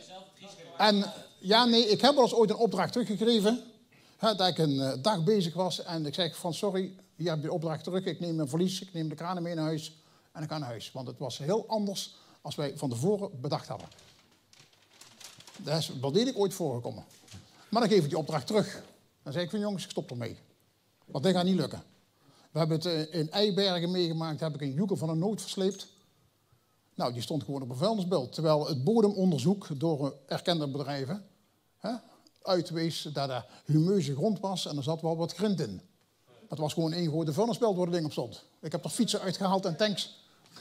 ik heb wel eens ooit een opdracht teruggekregen. Dat ik een dag bezig was en ik zeg van sorry, hier heb je de opdracht terug. Ik neem mijn verlies, ik neem de kranen mee naar huis en ik ga naar huis. Want het was heel anders als wij van tevoren bedacht hadden. Dat is wel degelijk ooit voorgekomen. Maar dan geef ik die opdracht terug. Dan zeg ik van jongens, ik stop ermee. Want dit gaat niet lukken. We hebben het in Eibergen meegemaakt, heb ik een joekel van een nood versleept. Nou, die stond gewoon op een vuilnisbelt. Terwijl het bodemonderzoek door erkende bedrijven uitwees dat er humeuze grond was en er zat wel wat grind in. Het was gewoon één grote vuilnisbelt waar het ding op stond. Ik heb er fietsen uitgehaald en tanks.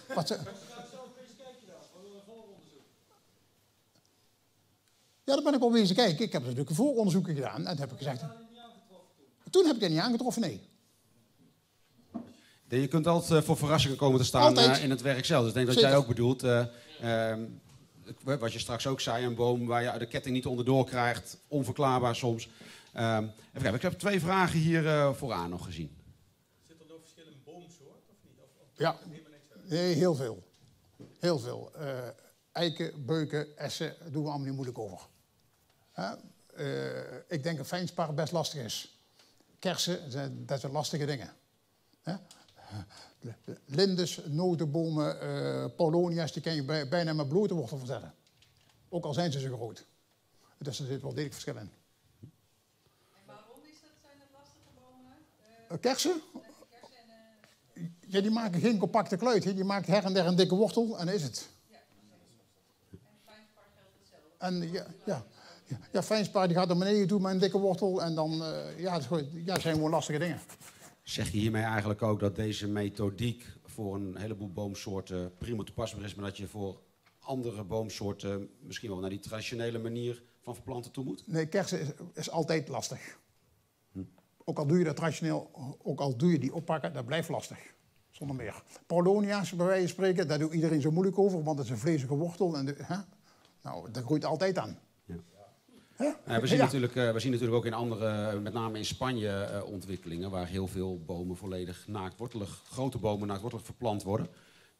Ja, daar ben ik wel wezen kijken. Ik heb natuurlijk vooronderzoeken gedaan en dat heb ik gezegd. Toen heb ik er niet aangetroffen, nee. Je kunt altijd voor verrassingen komen te staan in het werk zelf. Dus ik denk dat jij ook bedoelt, wat je straks ook zei, een boom waar je de ketting niet onderdoor krijgt, onverklaarbaar soms. Even kijken, ik heb 2 vragen hier vooraan nog gezien. Zit er nog verschil in boomsoort of niet? Ja, nee, heel veel. Heel veel. Eiken, beuken, essen, daar doen we allemaal niet moeilijk over. Ik denk dat fijnspar best lastig is. Kersen, dat zijn lastige dingen. Lindes, notenbomen, paulownia's, die kan je bijna met blote wortel verzetten. Ook al zijn ze zo groot. Dus er zit wel degelijk verschil in. En waarom zijn dat lastige bomen? Kersen? Ja, die maken geen compacte kluit. Die maken her en der een dikke wortel en dat is het. Ja, en fijnspar geldt hetzelfde. En fijnspar die gaat naar beneden toe met een dikke wortel en dan zijn gewoon lastige dingen. Zeg je hiermee eigenlijk ook dat deze methodiek voor een heleboel boomsoorten prima toepasbaar is, maar dat je voor andere boomsoorten misschien wel naar die traditionele manier van verplanten toe moet? Nee, kersen is altijd lastig. Ook al doe je dat traditioneel, ook al doe je die oppakken, dat blijft lastig. Zonder meer. Paulownia's, bij wijze van spreken, daar doet iedereen zo moeilijk over, want het is een vlezige wortel. En nou, dat groeit altijd aan. We zien natuurlijk ook in andere, met name in Spanje, ontwikkelingen waar heel veel bomen volledig naaktwortelig, grote bomen naaktwortelig verplant worden.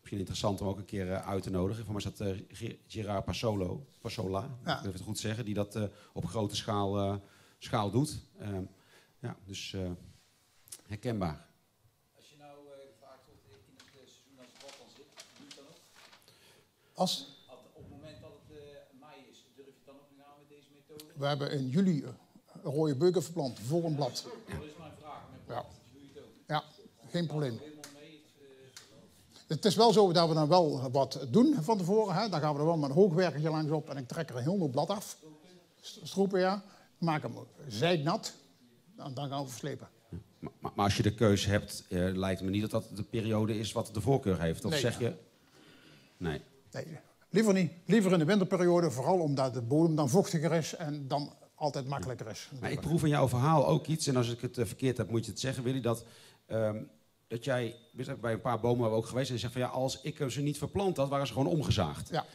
Misschien interessant om ook een keer uit te nodigen. Voor mij is dat Gerard Passola, Ja. ik wil het goed zeggen, die dat op grote schaal doet. Dus herkenbaar. Als je nou gevraagd wordt in het seizoen als het wat dan zit, doe je het dan ook? Op het moment dat het mei is, durf je het dan ook nog aan met deze methode? We hebben in juli rode beuken verplant voor een blad. Dat is mijn vraag. Met blad, doe je het ook? Ja, geen probleem. Helemaal mee. Het is wel zo dat we dan wel wat doen van tevoren. Hè. Dan gaan we er wel met een hoogwerkertje langs op en ik trek er een heel hoop blad af. Stroepen, ja. Maak hem zijdnat. En dan gaan we verslepen. Maar als je de keus hebt, lijkt me niet dat dat de periode is wat de voorkeur heeft. Of Nee. zeg je... Nee. Nee, liever niet. Liever in de winterperiode, vooral omdat de bodem dan vochtiger is en dan altijd makkelijker is. Maar ik proef in jouw verhaal ook iets, en als ik het verkeerd heb, moet je het zeggen, Willy, dat jij, bij een paar bomen hebben we ook geweest, en je zegt van ja, als ik ze niet verplant had, waren ze gewoon omgezaagd. Ja.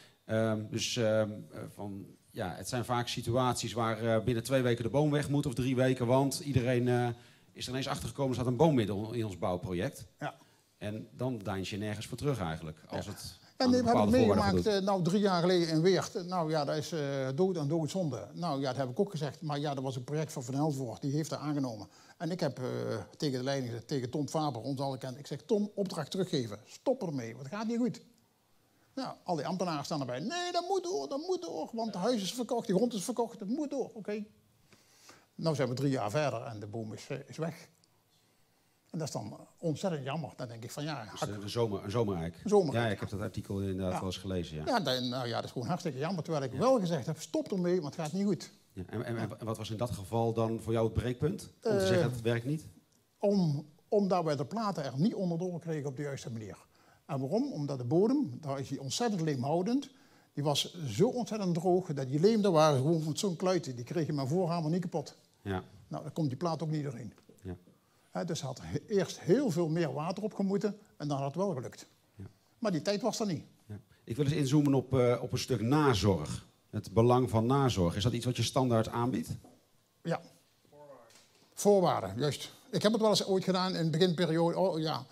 Het zijn vaak situaties waar binnen 2 weken de boom weg moet of 3 weken, want iedereen is er ineens achtergekomen, er staat een boommiddel in ons bouwproject. Ja. En dan deins je nergens voor terug eigenlijk, als het Ja, aan nee, we hebben het bepaalde voorwaarden meegemaakt 3 jaar geleden in Weert. Nou ja, dat is dood en doodzonde. Nou ja, dat heb ik ook gezegd. Maar ja, dat was een project van Van Helvoort. Die heeft dat aangenomen. En ik heb tegen de leiding gezegd, tegen Tom Faber, ons alle kent. Ik zeg, Tom, opdracht teruggeven. Stop ermee, want het gaat niet goed. Nou, al die ambtenaren staan erbij. Nee, dat moet door. Want het huis is verkocht, de grond is verkocht. Dat moet door, oké. Nou zijn we 3 jaar verder en de boom is weg. En dat is dan ontzettend jammer. Dan denk ik van ja... Een zomereik. Ja, ik heb dat artikel inderdaad wel eens gelezen. Ja. Dat is gewoon hartstikke jammer. Terwijl ik wel gezegd heb, stop ermee, want het gaat niet goed. Ja, en wat was in dat geval dan voor jou het breekpunt? Om te zeggen, het werkt niet? Omdat wij de platen er niet onderdoor kregen op de juiste manier. En waarom? Omdat de bodem, daar is die ontzettend leemhoudend. Die was zo ontzettend droog, dat die leem, daar waren gewoon van zo'n kluiten. Die kreeg je mijn voorhamer niet kapot. Ja. Nou, dan komt die plaat ook niet doorheen. Ja. Dus er had eerst heel veel meer water op gemoeten en dan had het wel gelukt. Ja. Maar die tijd was er niet. Ja. Ik wil eens inzoomen op een stuk nazorg. Het belang van nazorg. Is dat iets wat je standaard aanbiedt? Ja. Voorwaarden, juist. Ik heb het wel eens ooit gedaan in de beginperiode.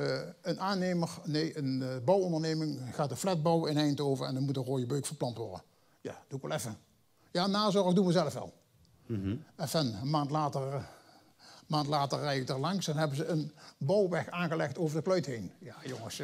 Een bouwonderneming gaat een flat bouwen in Eindhoven en dan moet een rode beuk verplant worden. Ja, doe ik wel even. Ja, nazorg doen we zelf wel. Even, een maand later rijd ik er langs en hebben ze een bouwweg aangelegd over de kluit heen. Ja, jongens.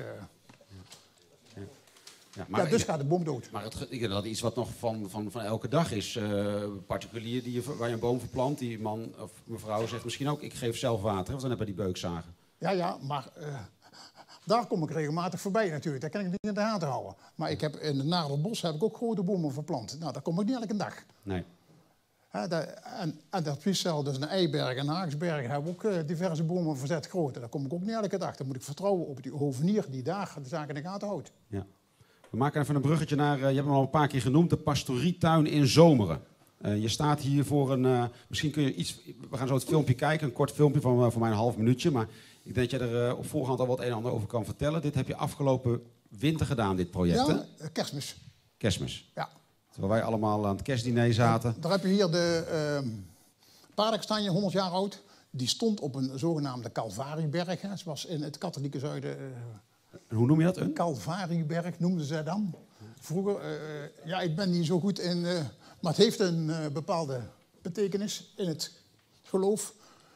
Dus gaat de boom dood. Maar ik denk dat iets wat nog van elke dag is. Particulier waar je een boom verplant, die man of mevrouw zegt misschien ook, ik geef zelf water, want dan hebben we die beukzagen. Ja, maar daar kom ik regelmatig voorbij natuurlijk. Daar kan ik niet in de gaten houden. Maar ik heb in het Naarderbos heb ik ook grote bomen verplant. Nou, daar kom ik niet elke dag. Nee. En dat is hetzelfde. Dus in Eibergen en Haaksbergen hebben we ook diverse bomen verzet grote. Daar kom ik ook niet elke dag. Dan moet ik vertrouwen op die hovenier die daar de zaken in de gaten houdt. Ja. We maken even een bruggetje naar, je hebt hem al een paar keer genoemd, de pastorietuin in Zomeren. Je staat hier voor een, misschien kun je iets, we gaan zo het filmpje kijken, een kort filmpje van mij een half minuutje. Maar ik denk dat jij er op voorhand al wat een en ander over kan vertellen. Dit heb je afgelopen winter gedaan, dit project, ja, hè? Kerstmis. Kerstmis. Ja. Terwijl wij allemaal aan het kerstdiner zaten. Daar heb je hier de paardenkastanje, 100 jaar oud. Die stond op een zogenaamde Calvarieberg. Hè. Zoals in het katholieke zuiden. Hoe noem je dat? Een Calvarieberg noemden ze dan. Vroeger, ik ben niet zo goed in... maar het heeft een bepaalde betekenis in het geloof.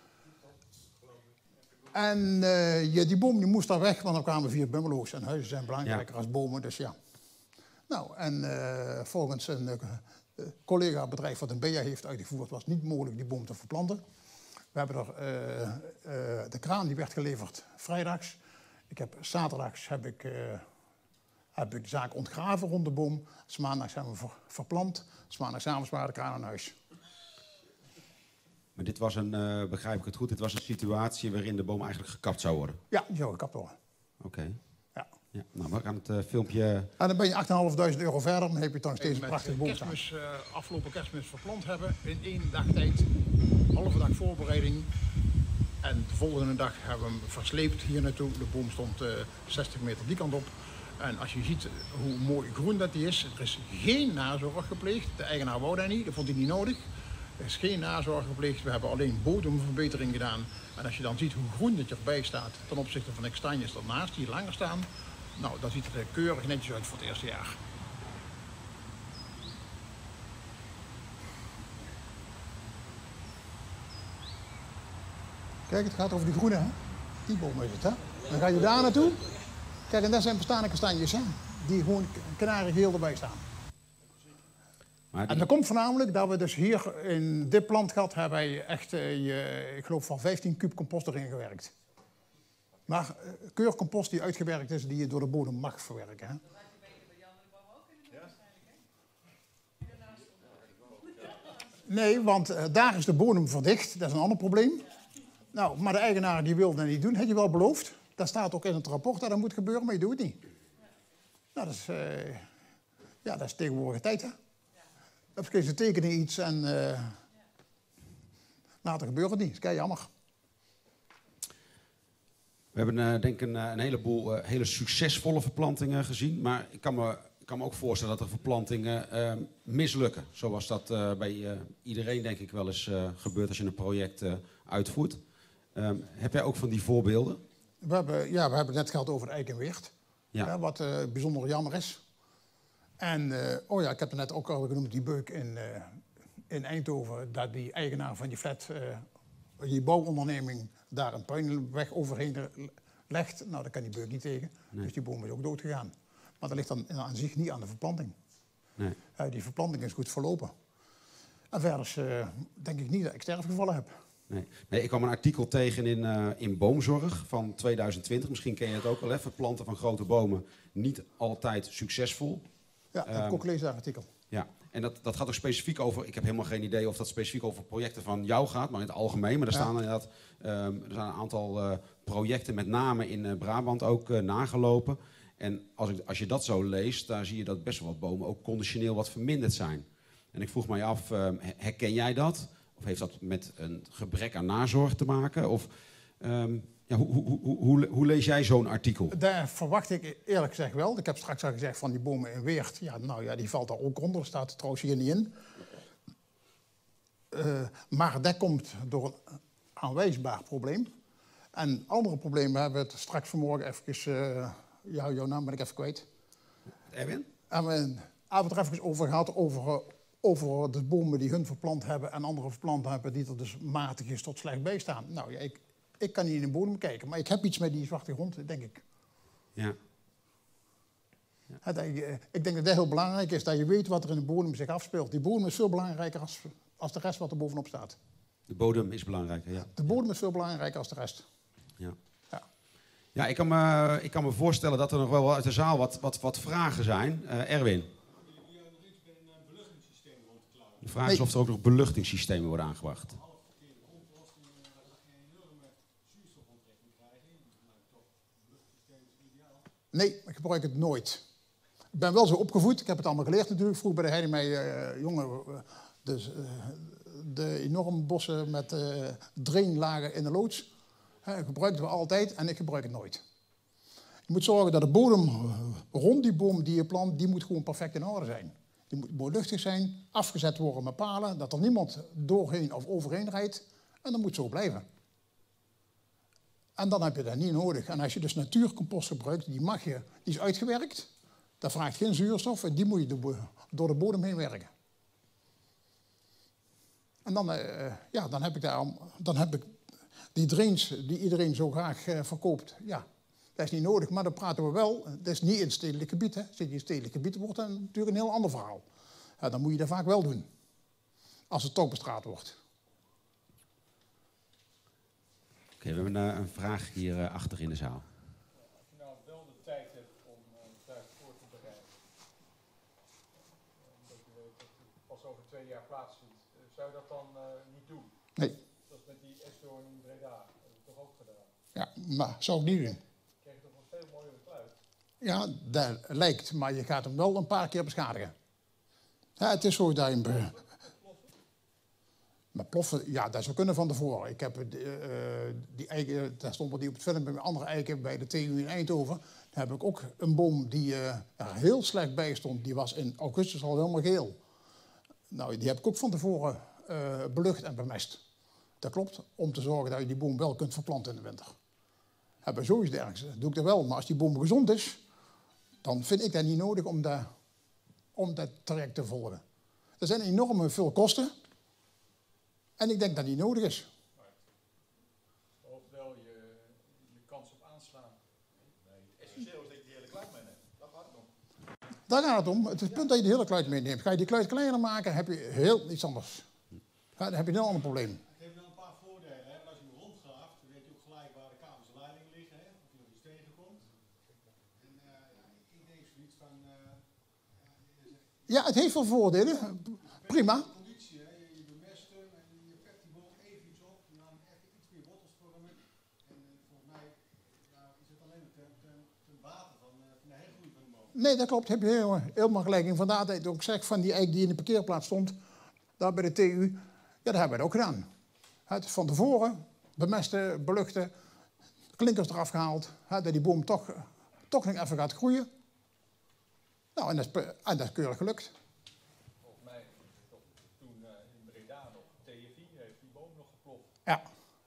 En die boom die moest daar weg, want er kwamen 4 bungalows. En huizen zijn belangrijker als bomen, dus ja. Nou, en volgens een collega-bedrijf wat een BEA heeft uitgevoerd, was het niet mogelijk die boom te verplanten. We hebben de kraan die werd geleverd vrijdags. Zaterdags heb ik de zaak ontgraven rond de boom. 's Maandags hebben we verplant. 's Maandagavond waren de kraan aan huis. Maar dit was begrijp ik het goed, dit was een situatie waarin de boom eigenlijk gekapt zou worden? Ja, die zou gekapt worden. Oké. Ja. Ja. Nou, we gaan het filmpje... En dan ben je 8.500 euro verder, dan heb je toch steeds een prachtige boom staan. Afgelopen kerstmis verplant hebben in 1 dag tijd. Halve dag voorbereiding. En de volgende dag hebben we hem versleept hier naartoe. De boom stond 60 meter die kant op. En als je ziet hoe mooi groen dat die is, er is geen nazorg gepleegd. De eigenaar wou dat niet, dat vond hij niet nodig. Er is geen nazorg gepleegd, we hebben alleen bodemverbetering gedaan. En als je dan ziet hoe groen dat erbij staat ten opzichte van de kastanjes daarnaast die langer staan, Nou, dat ziet er keurig netjes uit voor het eerste jaar. Kijk, het gaat over die groene, hè? Die boom is het, hè? Dan ga je daar naartoe. Kijk, en dat zijn bestaande kastanjes, hè? Die gewoon kanariegeel erbij staan. En dat komt voornamelijk dat we dus hier in dit plantgat hebben wij echt, ik geloof van 15 kuub compost erin gewerkt. Maar keurcompost die uitgewerkt is, die je door de bodem mag verwerken. Hè? Nee, want daar is de bodem verdicht. Dat is een ander probleem. Nou, maar de eigenaar die wil dat niet doen. Had je wel beloofd. Dat staat ook in het rapport dat dat moet gebeuren, maar je doet het niet. Nou, dat is tegenwoordige tijd, hè. Dan ze tekenen iets en later gebeurt het niet. Dat is kei jammer. We hebben denk ik een heleboel hele succesvolle verplantingen gezien. Maar ik kan me ook voorstellen dat er verplantingen mislukken. Zoals dat bij iedereen denk ik wel eens gebeurt als je een project uitvoert. Heb jij ook van die voorbeelden? We hebben het net gehad over Eik en Weert. Ja. Wat bijzonder jammer is. En ik heb het net ook al genoemd, die beuk in Eindhoven. Dat die eigenaar van die flat, die bouwonderneming, daar een puinweg overheen legt. Nou, daar kan die beuk niet tegen. Nee. Dus die boom is ook dood gegaan. Maar dat ligt dan aan zich niet aan de verplanting. Nee. Die verplanting is goed verlopen. En verder denk ik niet dat ik sterfgevallen heb. Nee, ik kwam een artikel tegen in Boomzorg van 2020. Misschien ken je het ook wel even. Planten van grote bomen niet altijd succesvol. Ja, dat heb ik ook gelezen, dat artikel. Ja, en dat gaat ook specifiek over... Ik heb helemaal geen idee of dat specifiek over projecten van jou gaat, maar in het algemeen. Maar er staan inderdaad er zijn een aantal projecten, met name in Brabant, ook nagelopen. En als je dat zo leest, daar zie je dat best wel wat bomen ook conditioneel wat verminderd zijn. En ik vroeg mij af, herken jij dat? Of heeft dat met een gebrek aan nazorg te maken? Of hoe lees jij zo'n artikel? Daar verwacht ik eerlijk gezegd wel. Ik heb straks al gezegd van die bomen in Weert. Ja, nou ja, die valt daar ook onder. Dat staat er trouwens hier niet in. Maar dat komt door een aanwijsbaar probleem. En andere problemen hebben we het straks vanmorgen even... jouw naam ben ik even kwijt. Erwin? Hebben we het er even over gehad, over de bomen die hun verplant hebben en andere verplant hebben die er dus matig is tot slecht bij staan. Nou ja, ik kan niet in de bodem kijken, maar ik heb iets met die zwarte grond, denk ik. Ja. Ik denk dat dat heel belangrijk is, dat je weet wat er in de bodem zich afspeelt. Die bodem is veel belangrijker als de rest wat er bovenop staat. De bodem is belangrijker, ja. De bodem is veel belangrijker als de rest. Ja. Ja, ik kan me voorstellen dat er nog wel uit de zaal wat vragen zijn. Erwin? De vraag is of er ook nog beluchtingssystemen worden aangebracht. Nee, ik gebruik het nooit. Ik ben wel zo opgevoed, ik heb het allemaal geleerd natuurlijk. Vroeger bij de Heidemij jongen, de enorme bossen met drainlagen in de loods. Gebruikten we altijd en ik gebruik het nooit. Je moet zorgen dat de bodem rond die boom die je plant, die moet gewoon perfect in orde zijn. Die moet mooi luchtig zijn, afgezet worden met palen, dat er niemand doorheen of overheen rijdt. En dat moet zo blijven. En dan heb je dat niet nodig. En als je dus natuurcompost gebruikt, die is uitgewerkt. Dat vraagt geen zuurstof en die moet je door de bodem heen werken. En dan heb ik die drains die iedereen zo graag verkoopt. Ja, dat is niet nodig, maar dan praten we wel. Dat is niet in het stedelijk gebied. Hè. Zit je in het stedelijk gebied, wordt dat natuurlijk een heel ander verhaal. Ja, dan moet je dat vaak wel doen. Als het toch bestraat wordt. Oké, we hebben een vraag hier achter in de zaal. Als je nou wel de tijd hebt om daar voor te bereiden, dat je weet dat het pas over 2 jaar plaatsvindt, zou je dat dan niet doen? Nee. Zoals met die esdoorn in Breda, dat heb ik toch ook gedaan? Ja, maar zou ik niet doen. Krijg je toch een veel mooiere kluit? Ja, dat lijkt, maar je gaat hem wel een paar keer beschadigen. Ja, het is zo dat je... Maar ploffen, ja, dat zou kunnen van tevoren. Ik heb die eiken, daar stond die op het film bij andere eiken bij de TU in Eindhoven. Daar heb ik ook een boom die er heel slecht bij stond. Die was in augustus al helemaal geel. Nou, die heb ik ook van tevoren belucht en bemest. Dat klopt, om te zorgen dat je die boom wel kunt verplanten in de winter. Bij zoiets dergelijks doe ik dat wel. Maar als die boom gezond is, dan vind ik dat niet nodig om dat traject te volgen. Er zijn enorme veel kosten. En ik denk dat die nodig is. Ofwel je kans op aanslaan. Nee, essentieel is dat je die hele kluit meeneemt. Daar gaat het om. Daar gaat het om. Het is het punt dat je de hele kluit meeneemt. Ga je die kluit kleiner maken, heb je heel iets anders. Dan heb je een heel ander probleem. Het heeft wel een paar voordelen. Hè? Als je hem rondgraaft, dan weet je ook gelijk waar de kabels en leidingen liggen. Hè? Of je nog iets tegenkomt. En ik denk zoiets van... Ja, het heeft wel voordelen. Prima. Conditie, hè? Je bemest hem en je pept die boom even iets op. Je laat hem even iets meer wortels vormen. En volgens mij is het alleen ten water van de hergroei van de boom. Nee, dat klopt. Heb je helemaal gelijk in. Vandaar dat ik ook zeg van die eik die in de parkeerplaats stond, daar bij de TU, ja, dat hebben we ook gedaan. Het van tevoren bemesten, beluchten, klinkers eraf gehaald, dat die boom toch nog even gaat groeien. Nou, en dat is keurig gelukt. Volgens mij toen in Breda nog, TFI heeft die boom nog geploft. Ja.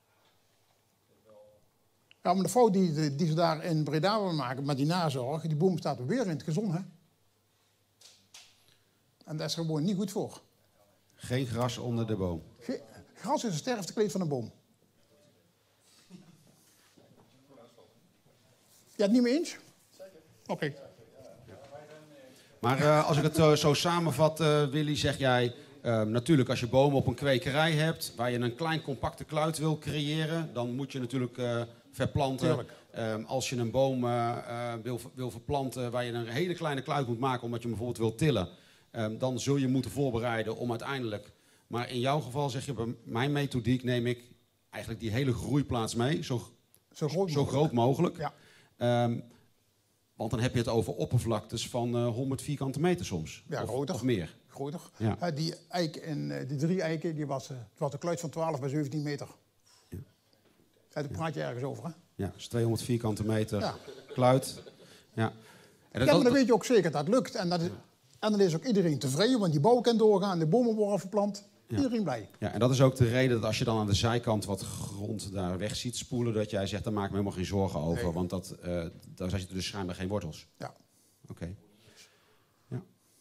Ja, maar de fout die ze daar in Breda willen maken met die nazorg, die boom staat er weer in het gezond, hè. En dat is gewoon niet goed voor. Geen gras onder de boom. Gras is een sterftekleed van een boom. Ja, het niet mee eens? Zeker. Oké. Maar als ik het zo samenvat, Willy, zeg jij... natuurlijk, als je bomen op een kwekerij hebt, waar je een klein compacte kluit wil creëren, dan moet je natuurlijk verplanten. Als je een boom wil verplanten waar je een hele kleine kluit moet maken, omdat je hem bijvoorbeeld wil tillen, dan zul je moeten voorbereiden om uiteindelijk... Maar in jouw geval zeg je, bij mijn methodiek neem ik eigenlijk die hele groeiplaats mee, zo groot mogelijk. Ja. Want dan heb je het over oppervlaktes van 100 vierkante meter soms. Ja, groter. Of meer. Groter. Ja. Die eik en die 3 eiken, het was een kluit van 12 bij 17 meter. Ja. Daar praat je ergens over, hè? Ja, dus 200 vierkante meter Ja. kluit. Ja. En Maar dan weet je ook zeker dat het lukt. En dan is ook iedereen tevreden, want die bouw kan doorgaan, de bomen worden verplant. Ja. Iedereen blij. Ja, en dat is ook de reden dat als je dan aan de zijkant wat grond daar weg ziet spoelen, dat jij zegt, daar maak ik me helemaal geen zorgen over. Nee. Want daar zitten dus schijnbaar geen wortels. Ja. Oké. Ja.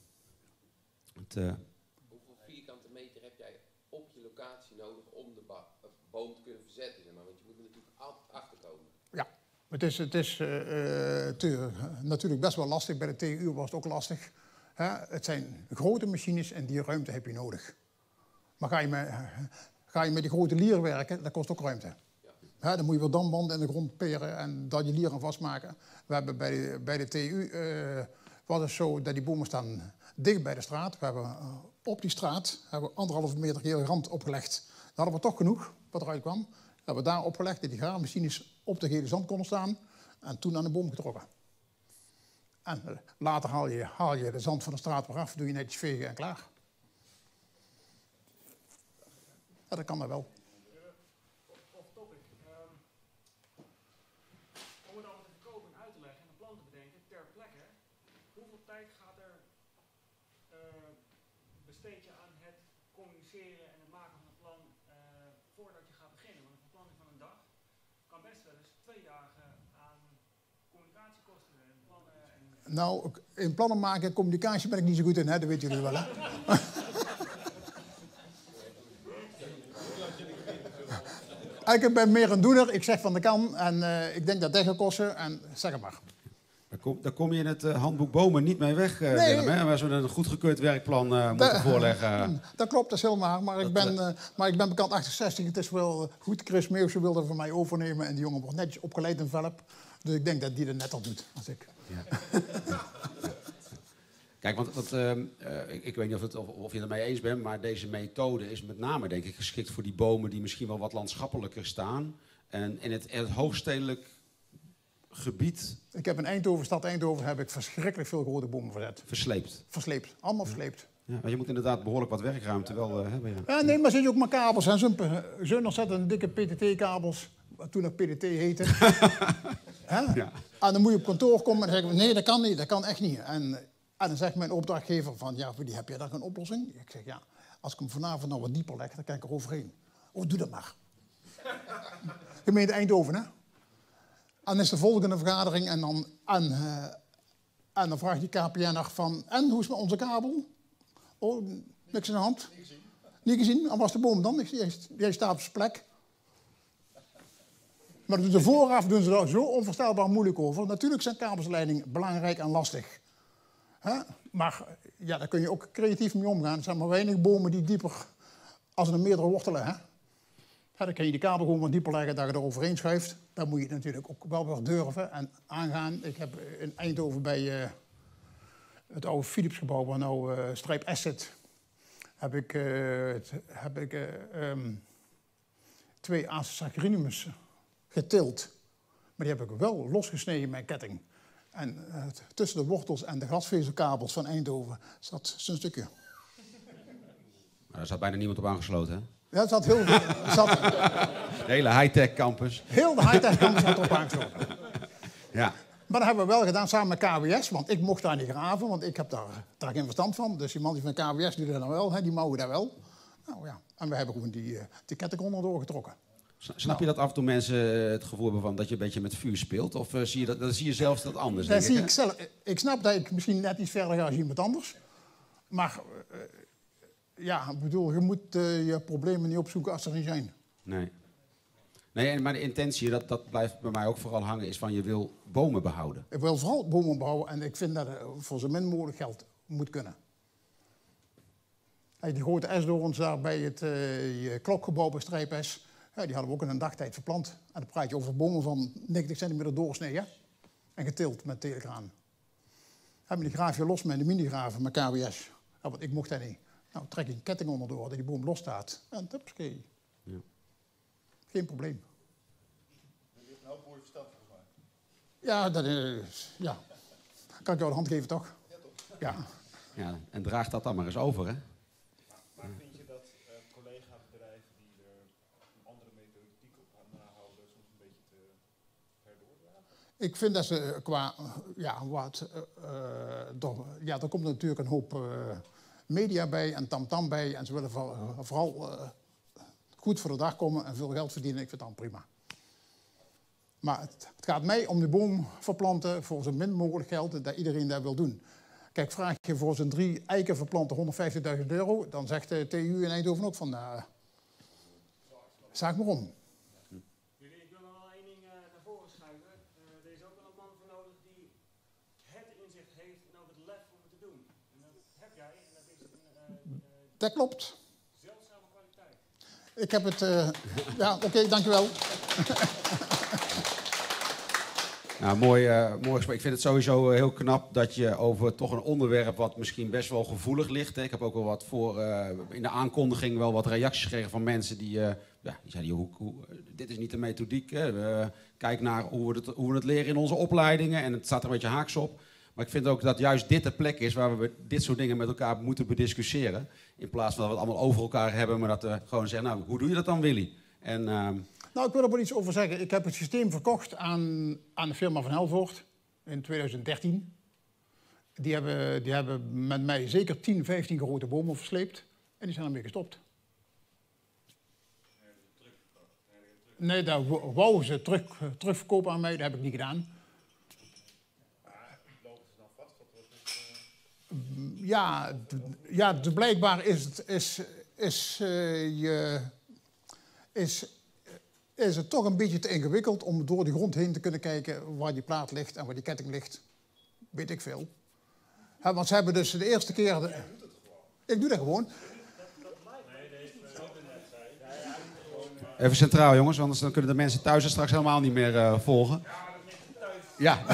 Hoeveel vierkante meter heb jij op je locatie nodig om de boom te kunnen verzetten? Want je moet er natuurlijk altijd achterkomen. Ja, het is natuurlijk best wel lastig. Bij de TU was het ook lastig. Het zijn grote machines en die ruimte heb je nodig. Maar ga je met die grote lier werken, dat kost ook ruimte. Ja. Dan moet je wel dambanden in de grond peren en dat je lier aan vastmaken. We hebben bij de TU was het zo dat die bomen staan dicht bij de straat. We hebben op die straat 1,5 meter gele rand opgelegd. Daar hadden we toch genoeg wat eruit kwam. We hebben daar opgelegd dat die graafmachines op de gele zand konden staan. En toen aan de boom getrokken. En later haal je de zand van de straat weer af, doe je netjes vegen en klaar. Ja, dat kan dat wel. Off topic. Om het allemaal te verkopen en uit te leggen en een plan te bedenken ter plekke. Hoeveel tijd gaat er besteed je aan het communiceren en het maken van een plan voordat je gaat beginnen? Want een verplanting van een dag kan best wel eens 2 dagen aan communicatie kosten en plannen. Nou, in plannen maken en communicatie ben ik niet zo goed in, hè? Dat weten jullie wel, hè? Ik ben meer een doener. Ik zeg van de kan en ik denk dat gaat kosten en zeg het maar. Daar kom je in het handboek bomen niet mee weg, Willem. Hè? Waar we een goedgekeurd werkplan moeten voorleggen. Dat klopt, dat is helemaal maar ik ben bekend 68. Het is wel goed. Chris Meeuwse wilde van mij overnemen en die jongen wordt netjes opgeleid in Velp. Dus ik denk dat die er net al doet als ik. Ja. Kijk, want ik weet niet of je het ermee eens bent, maar deze methode is met name, denk ik, geschikt voor die bomen die misschien wel wat landschappelijker staan. En in het hoogstedelijk gebied... Ik heb in Eindhoven, stad Eindhoven, heb ik verschrikkelijk veel grote bomen verzet. Versleept? Versleept, allemaal versleept. Ja, maar je moet inderdaad behoorlijk wat werkruimte wel hebben. Ja. Ja, nee, maar zit je ook maar kabels. Zo'n ontzettend dikke PTT-kabels, wat toen nog PTT heette. Ja. En dan moet je op kantoor komen en dan zeggen we, nee, dat kan niet, dat kan echt niet. En dan zegt mijn opdrachtgever van, ja, heb je daar een oplossing? Ik zeg, ja, als ik hem vanavond nog wat dieper leg, dan kan ik er overheen. Oh, doe dat maar. Gemeente Eindhoven, hè? En dan is de volgende vergadering en dan En dan vraagt die KPN'er van, en hoe is het met onze kabel? Oh, niks aan de hand. Niet gezien. En was de boom dan? Die staat op zijn plek. Maar de vooraf doen ze daar zo onvoorstelbaar moeilijk over. Natuurlijk zijn kabelsleidingen belangrijk en lastig. Maar ja, daar kun je ook creatief mee omgaan. Er zijn maar weinig bomen die dieper als er meerdere wortelen. Dan kun je die kabel gewoon wat dieper leggen dat je er overheen schuift. Dan moet je het natuurlijk ook wel weer durven en aangaan. Ik heb in Eindhoven bij het oude Philipsgebouw, waar nou Strijp S zit, heb ik 2 Acersacriniums getild. Maar die heb ik wel losgesneden met ketting. En tussen de wortels en de glasvezelkabels van Eindhoven zat zo'n stukje. Maar daar zat bijna niemand op aangesloten, hè? Ja, er zat heel veel. De hele high-tech campus. Heel de high-tech campus zat erop aangesloten. Ja. Maar dat hebben we wel gedaan samen met KWS, want ik mocht daar niet graven, want ik heb daar geen verstand van. Dus die man die van KWS die dat dan wel, die mogen daar wel. Nou ja, en we hebben gewoon die ketting onderdoor getrokken. Snap je dat af en toe mensen het gevoel hebben van dat je een beetje met vuur speelt? Of zie je zelfs dat anders? Dat zie ik zelf. Ik snap dat ik misschien net iets verder ga als iemand anders. Maar ja, ik bedoel, je moet je problemen niet opzoeken als ze er niet zijn. Nee, maar de intentie, dat blijft bij mij ook vooral hangen, is van je wil bomen behouden. Ik wil vooral bomen behouden en ik vind dat het voor zo min mogelijk geld moet kunnen. Die grote esdoorns daar bij het klokgebouw bij Strijp S, die hadden we ook in een dagtijd verplant. En dan praat je over bomen van 90 centimeter doorsnee, en getild met telekraan. Die graaf je los met een minigraven met KWS. Ja, want ik mocht dat niet. Nou, trek je een ketting onderdoor, dat die boom los staat. En tupskee. Ja. Geen probleem. Je hebt een hoop mooie verstand volgens mij. Ja, dat is... Ja. Kan ik jou de hand geven, toch? Ja, toch? Ja. Ja, en draag dat dan maar eens over, hè? Maar vind je dat collega-bedrijven die er een andere methodiek op nahouden soms een beetje te ver doordragen? Ik vind dat ze qua... er komt natuurlijk een hoop media bij en tamtam bij. En ze willen vooral goed voor de dag komen en veel geld verdienen. Ik vind dat dan prima. Maar het gaat mij om de boom verplanten voor zo min mogelijk geld dat iedereen dat wil doen. Kijk, vraag je voor zo'n 3 eiken verplanten €150.000, dan zegt de TU in Eindhoven ook van, zaak maar om. Ik wil nog wel één ding naar voren schuiven. Er is ook wel een man voor nodig die het inzicht heeft en ook het lef om het te doen. En dat heb jij en dat is dat klopt. Zeldzame kwaliteit. Ik heb het... ja, oké, dankjewel. Nou, mooi gesprek. Ik vind het sowieso heel knap dat je over toch een onderwerp wat misschien best wel gevoelig ligt. Hè. Ik heb ook wel wat in de aankondiging wel wat reacties gekregen van mensen die zeiden, dit is niet de methodiek. Hè. Kijk naar hoe we het leren in onze opleidingen en het staat er een beetje haaks op. Maar ik vind ook dat juist dit de plek is waar we dit soort dingen met elkaar moeten bediscussiëren. In plaats van dat we het allemaal over elkaar hebben, maar dat we gewoon zeggen, nou, hoe doe je dat dan, Willy? En... Nou, ik wil er wel iets over zeggen. Ik heb het systeem verkocht aan de firma Van Helvoort in 2013. Die hebben met mij zeker 10, 15 grote bomen versleept en die zijn ermee gestopt. Nee, dat wou ze terugverkopen aan mij, dat heb ik niet gedaan. Ja, dus blijkbaar is het toch een beetje te ingewikkeld om door de grond heen te kunnen kijken waar die plaat ligt en waar die ketting ligt. Weet ik veel. Want ze hebben dus de eerste keer... Ik doe dat gewoon. Even centraal, jongens, anders dan kunnen de mensen thuis er straks helemaal niet meer volgen. Ja.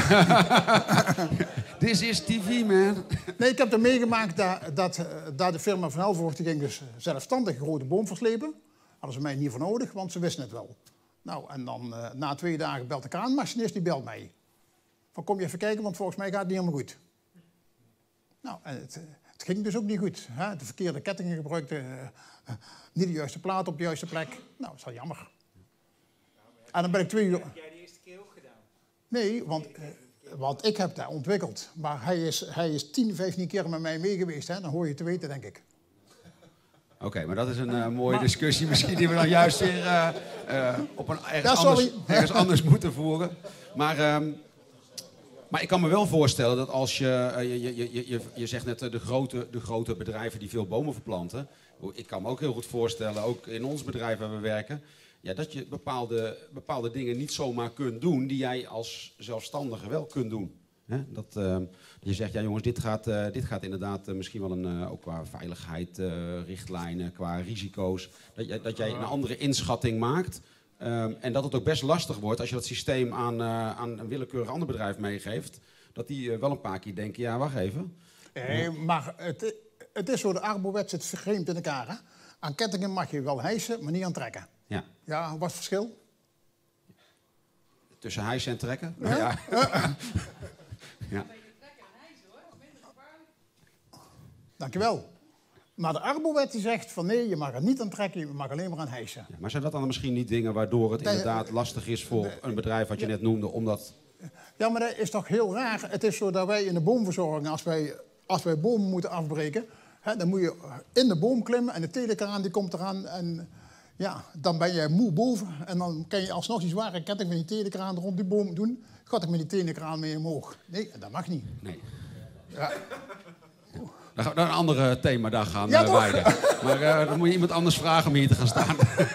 This is TV, man. Nee, ik heb er meegemaakt dat de firma Van Helvoort die ging dus zelfstandig een grote boom verslepen. Hadden ze mij niet voor nodig, want ze wisten het wel. Nou, en dan na 2 dagen belt de kraanmachinist, die belt mij. Van, kom je even kijken, want volgens mij gaat het niet helemaal goed. Nou, en het ging dus ook niet goed. Hè? De verkeerde kettingen gebruikte, niet de juiste plaat op de juiste plek. Nou, dat is wel jammer. En dan ben ik 2 uur... Heb jij de eerste keer ook gedaan? Nee, want ik heb dat ontwikkeld. Maar hij is 10, 15 keer met mij mee geweest. Hè? Dan hoor je te weten, denk ik. Oké, maar dat is een mooie discussie misschien die we dan juist weer op ergens anders moeten voeren. Maar Maar ik kan me wel voorstellen dat als je zegt net de grote bedrijven die veel bomen verplanten. Ik kan me ook heel goed voorstellen, ook in ons bedrijf waar we werken, ja, dat je bepaalde dingen niet zomaar kunt doen die jij als zelfstandige wel kunt doen. Hè? Dat je zegt, ja jongens, dit gaat inderdaad misschien wel ook qua veiligheid, richtlijnen, qua risico's. Dat jij een andere inschatting maakt. En dat het ook best lastig wordt als je dat systeem aan een willekeurig ander bedrijf meegeeft. Dat die wel een paar keer denken, ja wacht even. Maar het is zo, de arbowet zit vreemd in elkaar. Hè? Aan kettingen mag je wel hijsen, maar niet aan trekken. Ja. Ja, wat is het verschil? Tussen hijsen en trekken? Ja. Ja. Ja. Dankjewel. Maar de arbowet die zegt van nee, je mag er niet aan trekken, je mag alleen maar aan hijsen. Ja, maar zijn dat dan misschien niet dingen waardoor het inderdaad lastig is voor een bedrijf wat je net noemde, omdat... Ja, maar dat is toch heel raar. Het is zo dat wij in de boomverzorging, als wij bomen moeten afbreken, hè, dan moet je in de boom klimmen en de telekraan die komt eraan en ja, dan ben je moe boven en dan kan je alsnog die zware ketting met die telekraan rond die boom doen. Gaat ik met die telekraan mee omhoog? Nee, dat mag niet. Nee. Ja. Dan gaan we naar een andere themadag gaan Ja, wijden. Maar dan moet je iemand anders vragen om hier te gaan staan.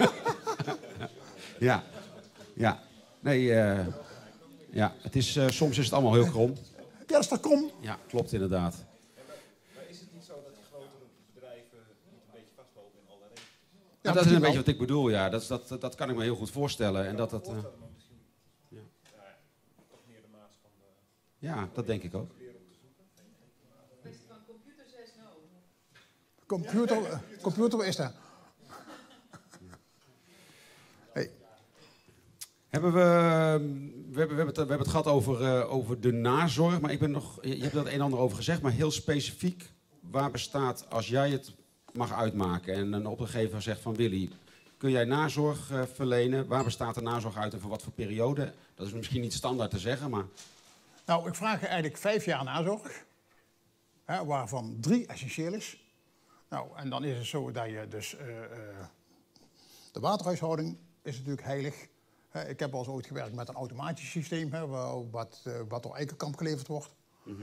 Ja. Ja. Nee, ja. Het is, soms is het allemaal heel krom. Ja, dat is toch krom? Ja, klopt inderdaad. Maar is het niet zo dat die grotere bedrijven niet een beetje vastlopen in alle regels? Ja, dat is een beetje wat ik bedoel, ja. Dat kan ik me heel goed voorstellen. En dat... Ja, dat denk ik ook. Computer is dat. Hey. We hebben het gehad over de nazorg, maar je hebt er het een en ander over gezegd, maar heel specifiek, waar bestaat, als jij het mag uitmaken en een opdrachtgever zegt van Willy, kun jij nazorg verlenen? Waar bestaat de nazorg uit en voor wat voor periode? Dat is misschien niet standaard te zeggen, maar... Nou, ik vraag je eigenlijk 5 jaar nazorg, hè, waarvan 3 essentieel is. Nou, en dan is het zo dat je dus... de waterhuishouding is natuurlijk heilig. Ik heb al eens ooit gewerkt met een automatisch systeem, hè, wat door Eikenkamp geleverd wordt.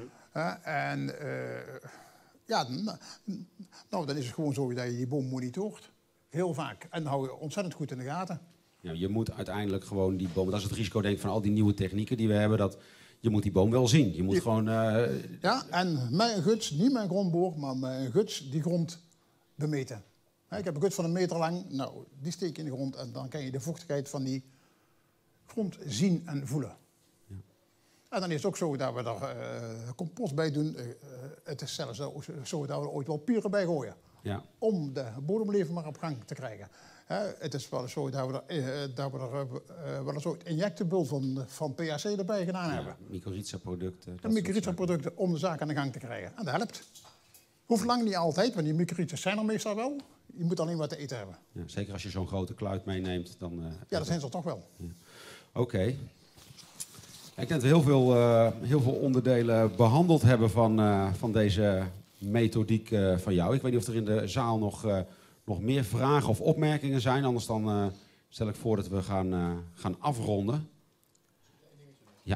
En ja, nou, dan is het gewoon zo dat je die boom monitort. Heel vaak. En dan hou je ontzettend goed in de gaten. Ja, je moet uiteindelijk gewoon die boom... Dat is het risico denk ik van al die nieuwe technieken die we hebben. Dat je moet die boom wel zien. Je moet gewoon... Ja, en met een guts, niet met een grondboor, maar met een guts die grond bemeten. Ik heb een guts van 1 meter lang. Nou, die steek je in de grond en dan kan je de vochtigheid van die grond zien en voelen. Ja. En dan is het ook zo dat we er compost bij doen. Het is zelfs zo dat we er ooit wel pieren bij gooien. Ja. Om de bodemleven maar op gang te krijgen. Het is wel zo dat we er wel eens ooit injectebul van PHC erbij gedaan hebben. Mycorrhiza-producten. Mycorrhiza-producten om de zaak aan de gang te krijgen. En dat helpt. Hoeft lang niet altijd, want die mycorrhiza's zijn er meestal wel. Je moet alleen wat te eten hebben. Ja, zeker als je zo'n grote kluit meeneemt. Dan, ja, dat zijn ze toch wel. Ja. Oké. Ik denk dat we heel veel onderdelen behandeld hebben van deze methodiek van jou. Ik weet niet of er in de zaal nog meer vragen of opmerkingen zijn. Anders dan stel ik voor dat we gaan afronden. Ja.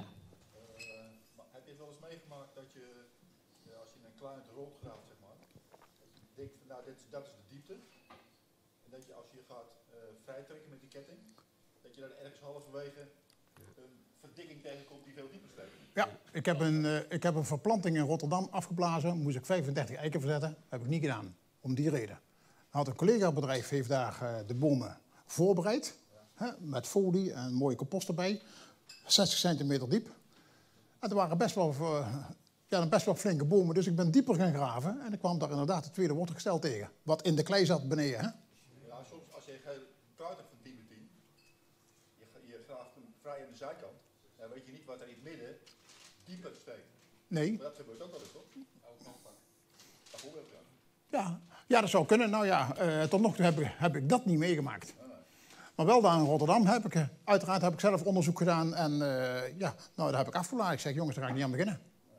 Heb je het wel eens meegemaakt dat je, als je een kluit rondgraaft, zeg maar, denkt van nou, dat is de diepte. En dat je als je gaat vrijtrekken met die ketting, dat je daar ergens halverwege een verdikking tegenkomt die veel dieper steekt. Ja, ik heb een verplanting in Rotterdam afgeblazen. Moest ik 35 eiken verzetten. Heb ik niet gedaan. Om die reden. Had een collega-bedrijf heeft daar de bomen voorbereid. Hè, met folie en mooie compost erbij. 60 centimeter diep. En er waren best wel flinke bomen. Dus ik ben dieper gaan graven. En ik kwam daar inderdaad het tweede wortelgestel tegen. Wat in de klei zat beneden. Hè? Ja, soms als je een kluit hebt van 10 bij 10. Je graaft hem vrij aan de zijkant. Dan weet je niet wat er in het midden dieper steekt. Nee. Maar dat gebeurt ook wel eens, toch? Bijvoorbeeld, ja. Ja, dat zou kunnen. Nou ja, tot nog toe heb ik dat niet meegemaakt. Maar wel daar in Rotterdam heb ik, uiteraard heb ik zelf onderzoek gedaan. En ja, nou, daar heb ik afgeladen. Ik zeg, jongens, daar ga ik niet aan beginnen.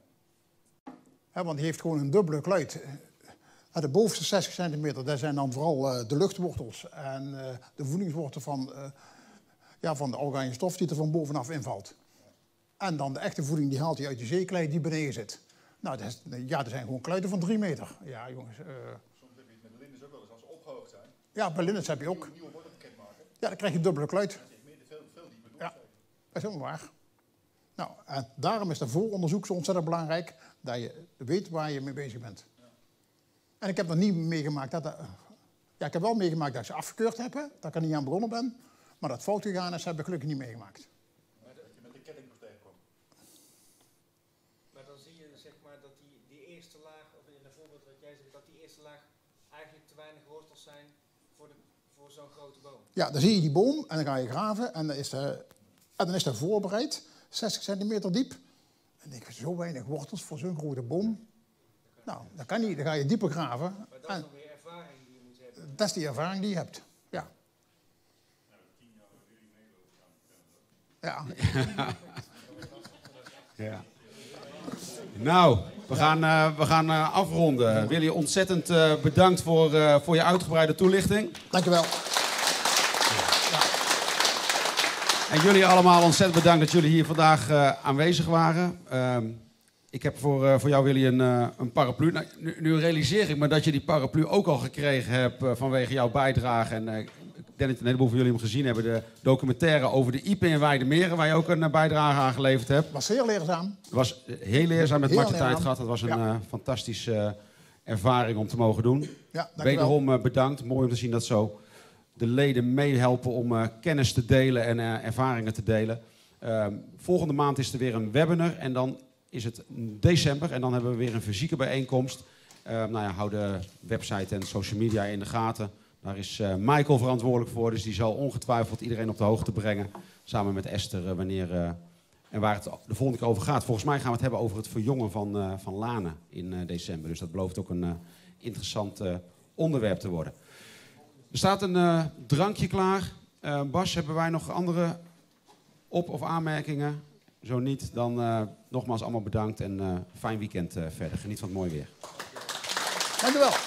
Want die heeft gewoon een dubbele kluit. De bovenste 60 centimeter, dat zijn dan vooral de luchtwortels. En de voedingswortel van de oranje stof die er van bovenaf invalt. En dan de echte voeding die haalt hij uit de zeeklei die beneden zit. Nou, er zijn gewoon kluiten van 3 meter. Ja, jongens. Soms heb je het met de lindens ook wel eens als ze opgehoogd zijn. Ja, bij lindens heb je ook. Een nieuwe wortelpakket maken. Ja, dan krijg je dubbele kluit. Dat is veel dieper door. Ja, dat is helemaal waar. Nou, en daarom is dat vooronderzoek zo ontzettend belangrijk, dat je weet waar je mee bezig bent. Ja. En ik heb nog niet meegemaakt ja, ik heb wel meegemaakt dat ik ze afgekeurd heb, dat ik er niet aan begonnen ben. Maar dat fout gegaan is, heb ik gelukkig niet meegemaakt. Dat je met de ketting nog tegenkwam. Maar dan zie je zeg maar dat die eerste laag, of in het voorbeeld wat jij zegt, dat die eerste laag eigenlijk te weinig wortels zijn voor zo'n grote boom. Ja, dan zie je die boom en dan ga je graven en dan is dat voorbereid, 60 centimeter diep. En ik heb zo weinig wortels voor zo'n grote boom. Nou, dat kan niet, dan ga je dieper graven. Maar dat is nog weer ervaring die je moet hebben. Dat is die ervaring die je hebt, ja. Ja. Ja. Nou, we gaan afronden. Willy, ontzettend bedankt voor je uitgebreide toelichting. Dank je wel. En jullie allemaal ontzettend bedankt dat jullie hier vandaag aanwezig waren. Ik heb voor jou, Willy, een paraplu. Nou, nu realiseer ik me dat je die paraplu ook al gekregen hebt vanwege jouw bijdrage. En ik denk dat een heleboel van jullie hem gezien hebben. De documentaire over de IPE in Weidemeren, waar je ook een bijdrage aan geleverd hebt. Was zeer leerzaam. Het was heel leerzaam met Marten tijd gehad. Het was een fantastische ervaring om te mogen doen. Ja, wederom bedankt. Mooi om te zien dat zo de leden meehelpen om kennis te delen en ervaringen te delen. Volgende maand is er weer een webinar en dan is het december en dan hebben we weer een fysieke bijeenkomst. Hou de website en social media in de gaten. Daar is Michael verantwoordelijk voor, dus die zal ongetwijfeld iedereen op de hoogte brengen. Samen met Esther, wanneer en waar het de volgende keer over gaat. Volgens mij gaan we het hebben over het verjongen van lanen in december. Dus dat belooft ook een interessant onderwerp te worden. Er staat een drankje klaar. Bas, hebben wij nog andere op- of aanmerkingen? Zo niet, dan nogmaals allemaal bedankt en fijn weekend verder. Geniet van het mooie weer. Dank u wel.